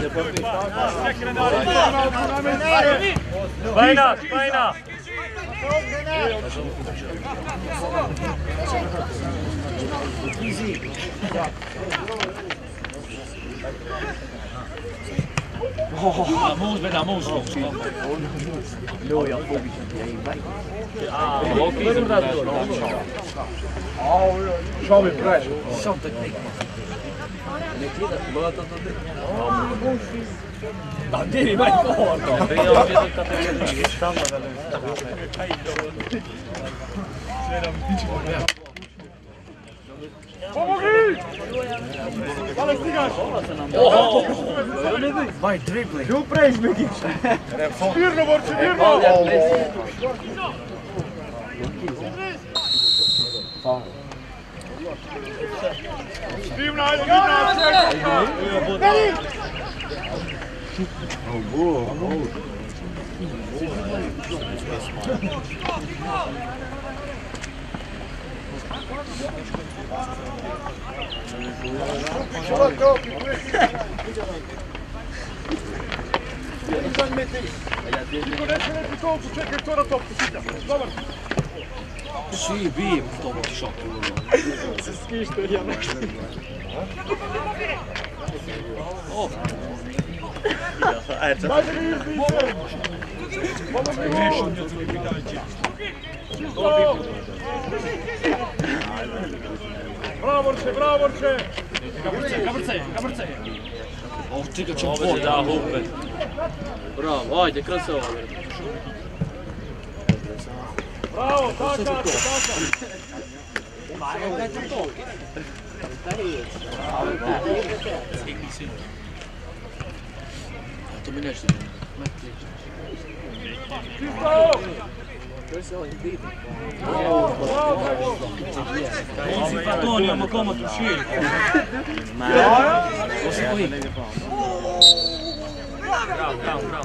Bajna, bajna. Ah, mus vedea, mus. Lui a fugit ei vai. Ah, ok, nu dați gol. Šao mi pređe. Šao tehnik. Da, ti vai forte. Io vedo il categoria, stanno dalle. Pomogli! Dale stigaš! Oh! Vai dribbling. Ju preizmegiš! Mirno, borče, mirno! Divna, ajde, divna, čekaj! Veli! Niko neće neki kolcu, čekaj to na topu, sika. Dobar. Sì, bim, sto šok. Se skište, ja ne. Dajte mi izbice! Pomogli mu! Čisto! Bravo, Borče, bravo, Borče! Kabrce, kabrce, kabrce. Oh, čekaj, ćemo tvoj. Da, opet. Bravo, ajde, krasava. Bravo, taka, taka! To mi nešto. Čisto! Non si fa Tonio, ma come tu scegli? Così qui. Bravo, bravo, bravo,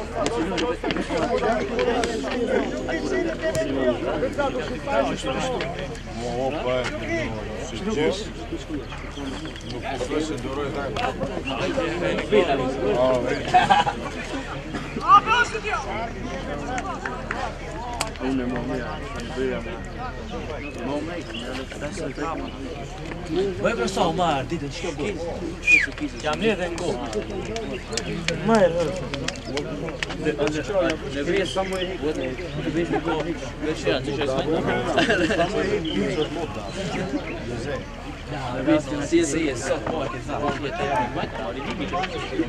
Voi che so, ma dite ci che chiami den go. Ma è ne vedi samo i ne vedi go. Već ja, ti ćeš sve. Sì, sì, è so poi che sta con te, ma è ridicolo.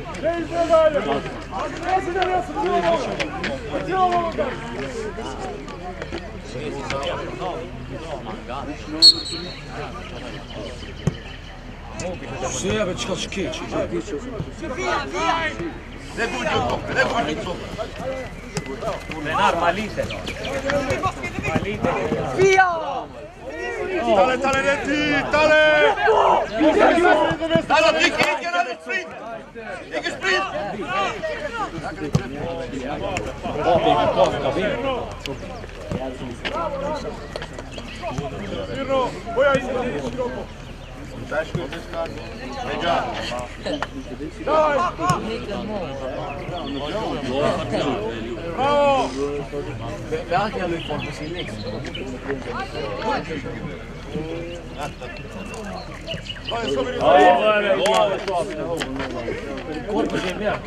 Sì, već kao skeč. Ne guđi u to, ne guđi u to. Lenar, malite. Malite. Tale, tale, reti, tale! Tale, Diki, ikke rade sprint! Ikke sprint! Mirno, boja izgledi široko. Teško je skar. Mega. Daj! Bravo! Perché lui fa così lì? Daj, što mi Corpo c'è mia,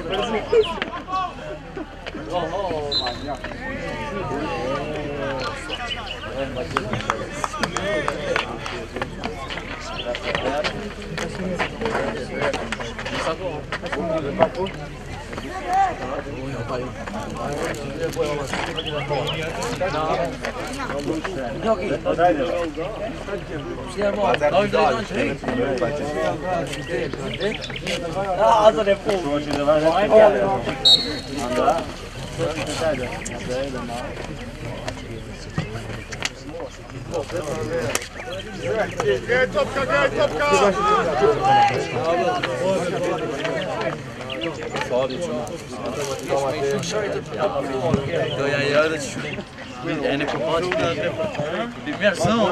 Gej, topka, gej, topka! Då jag gör det så det är en kompakt. Det är mer så.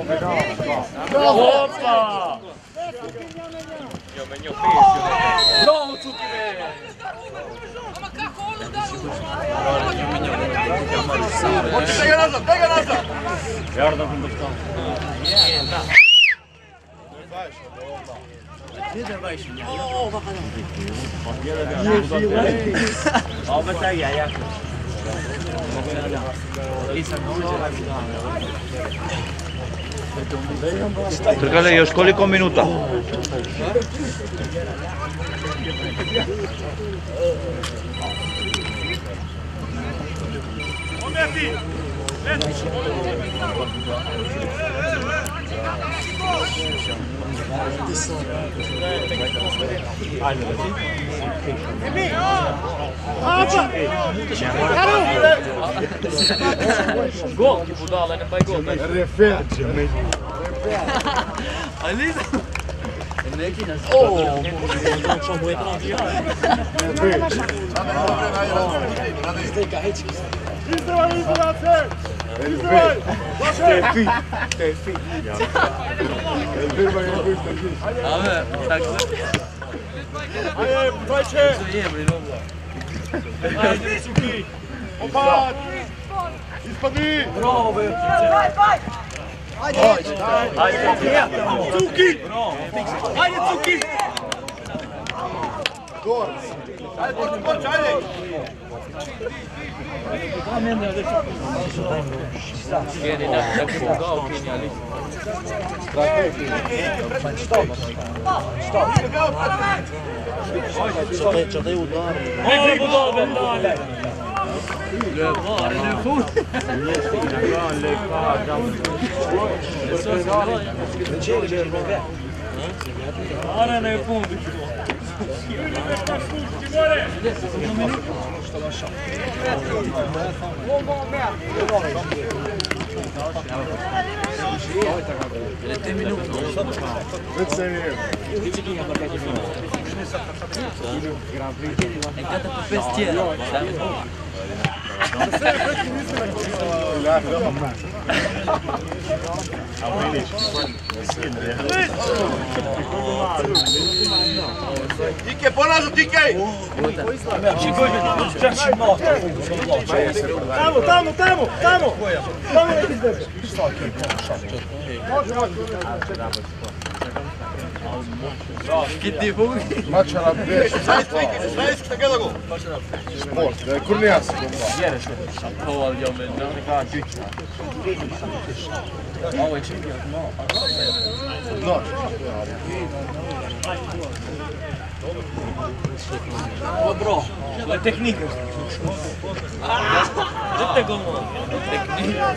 Hoppa! Bravo, Tuki! Tega nazad, tega nazad! Trgale, još koliko minuta? Gol ti budale, ne pa i gol. Referđe me. Ali nisam. Neki nas. Što mu je to bio? Izdevaj, izdevaj se! Izdevaj! Tefi, tefi. Ame, tako se. Ajde, Trajče! Zajebli, dobro. Ajde, Cuki! Opad! Ispadi! Bravo, be. Ajde! Ajde, Cuki! ajde, Cuki! Gor! Ajde, Borč, Borč, ajde! Keni, ne, tako je mogao Keni, ali... Če da je udar. Ne budal, be, dale! Levar, ne fut! Are ne fut! Već se je. Enquanto per pestiera. Tike, ponazad, Tike! Tamo, tamo, tamo, tamo! Tamo neki zdrže. Može, može. Gitti fuori. Mačara, gdje? Znajski, tako da go? Sport, da je Kurnijas. Ovo je men, ovo je čempionat, no. No. Dobro, to je tehnika. Gdje te go malo? Tehnika.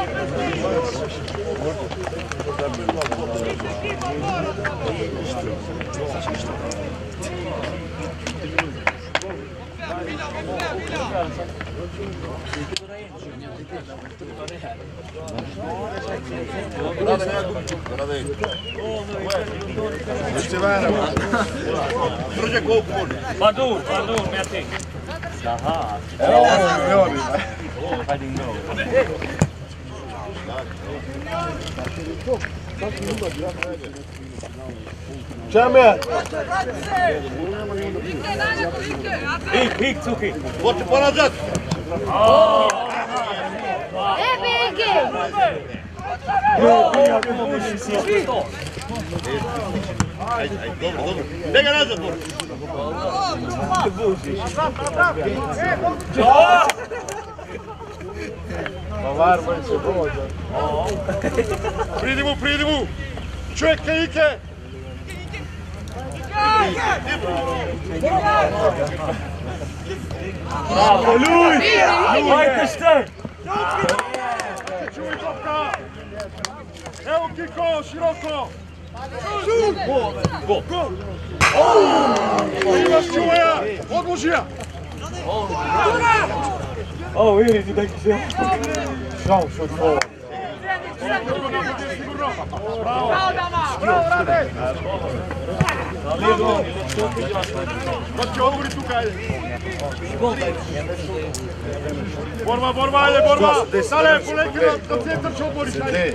Madur, Madur, meti. Aha. Evo ovo je oni. Hiding no. Čeme? Hik, hik, Cuki. Borče, ponazad! E, Bege! Ajde, ajde, dobro, dobro. Tega nazad, Borče! Pavar, moj se bođa. Pridi mu, pridi mu! Čekaj, Ike! Bravo, Luj! Ajde šte! Čuj topka! Evo Kiko, široko! Gol! Gol! Imaš čuvaja! Odložija! O, vidi ti neki se... Šao, šao, šao. Bravo, bravo, Rade! Doći odgovori tu kaj. Borba, borba, ajde, borba! Dale, poleki na centar će odmoriš, ajde!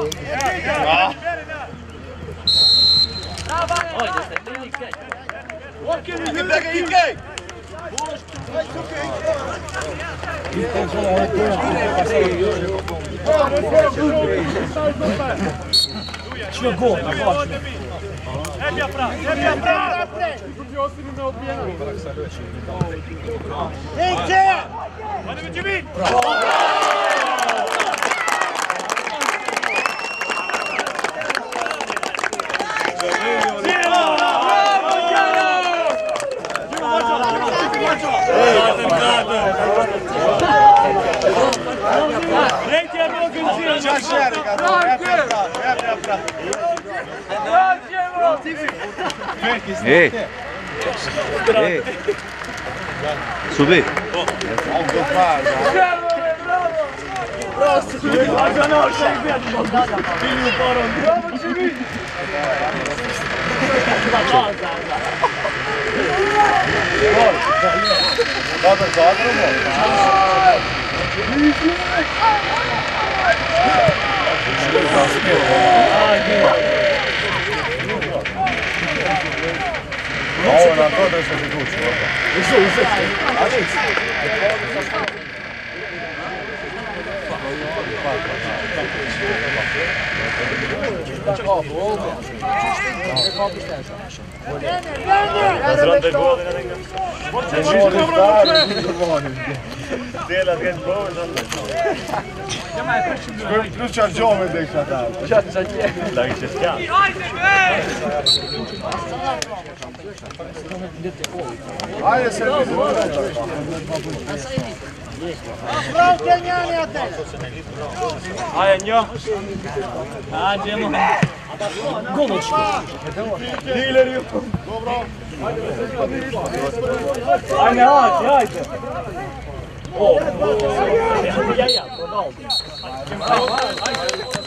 Ajde, ste, Čo gol, na baš. Ne bi apra, ne bi apra. Drugi ostali neodbijeni. Ej, Čeja! Ajde mi Džimit! Ej! Ej! Subi! Ovo nam to da se prikući. Isu, isu. Ključar Đome deša tamo. Da ih će skjati. Ajde se mi zvođa. Bravo, Kenjani, a te! Ajde, njo! Nađemo! Goloč! Dileriju! Dobro! Ajde, ajde, ajde! O! Ja, ja, Ronaldo!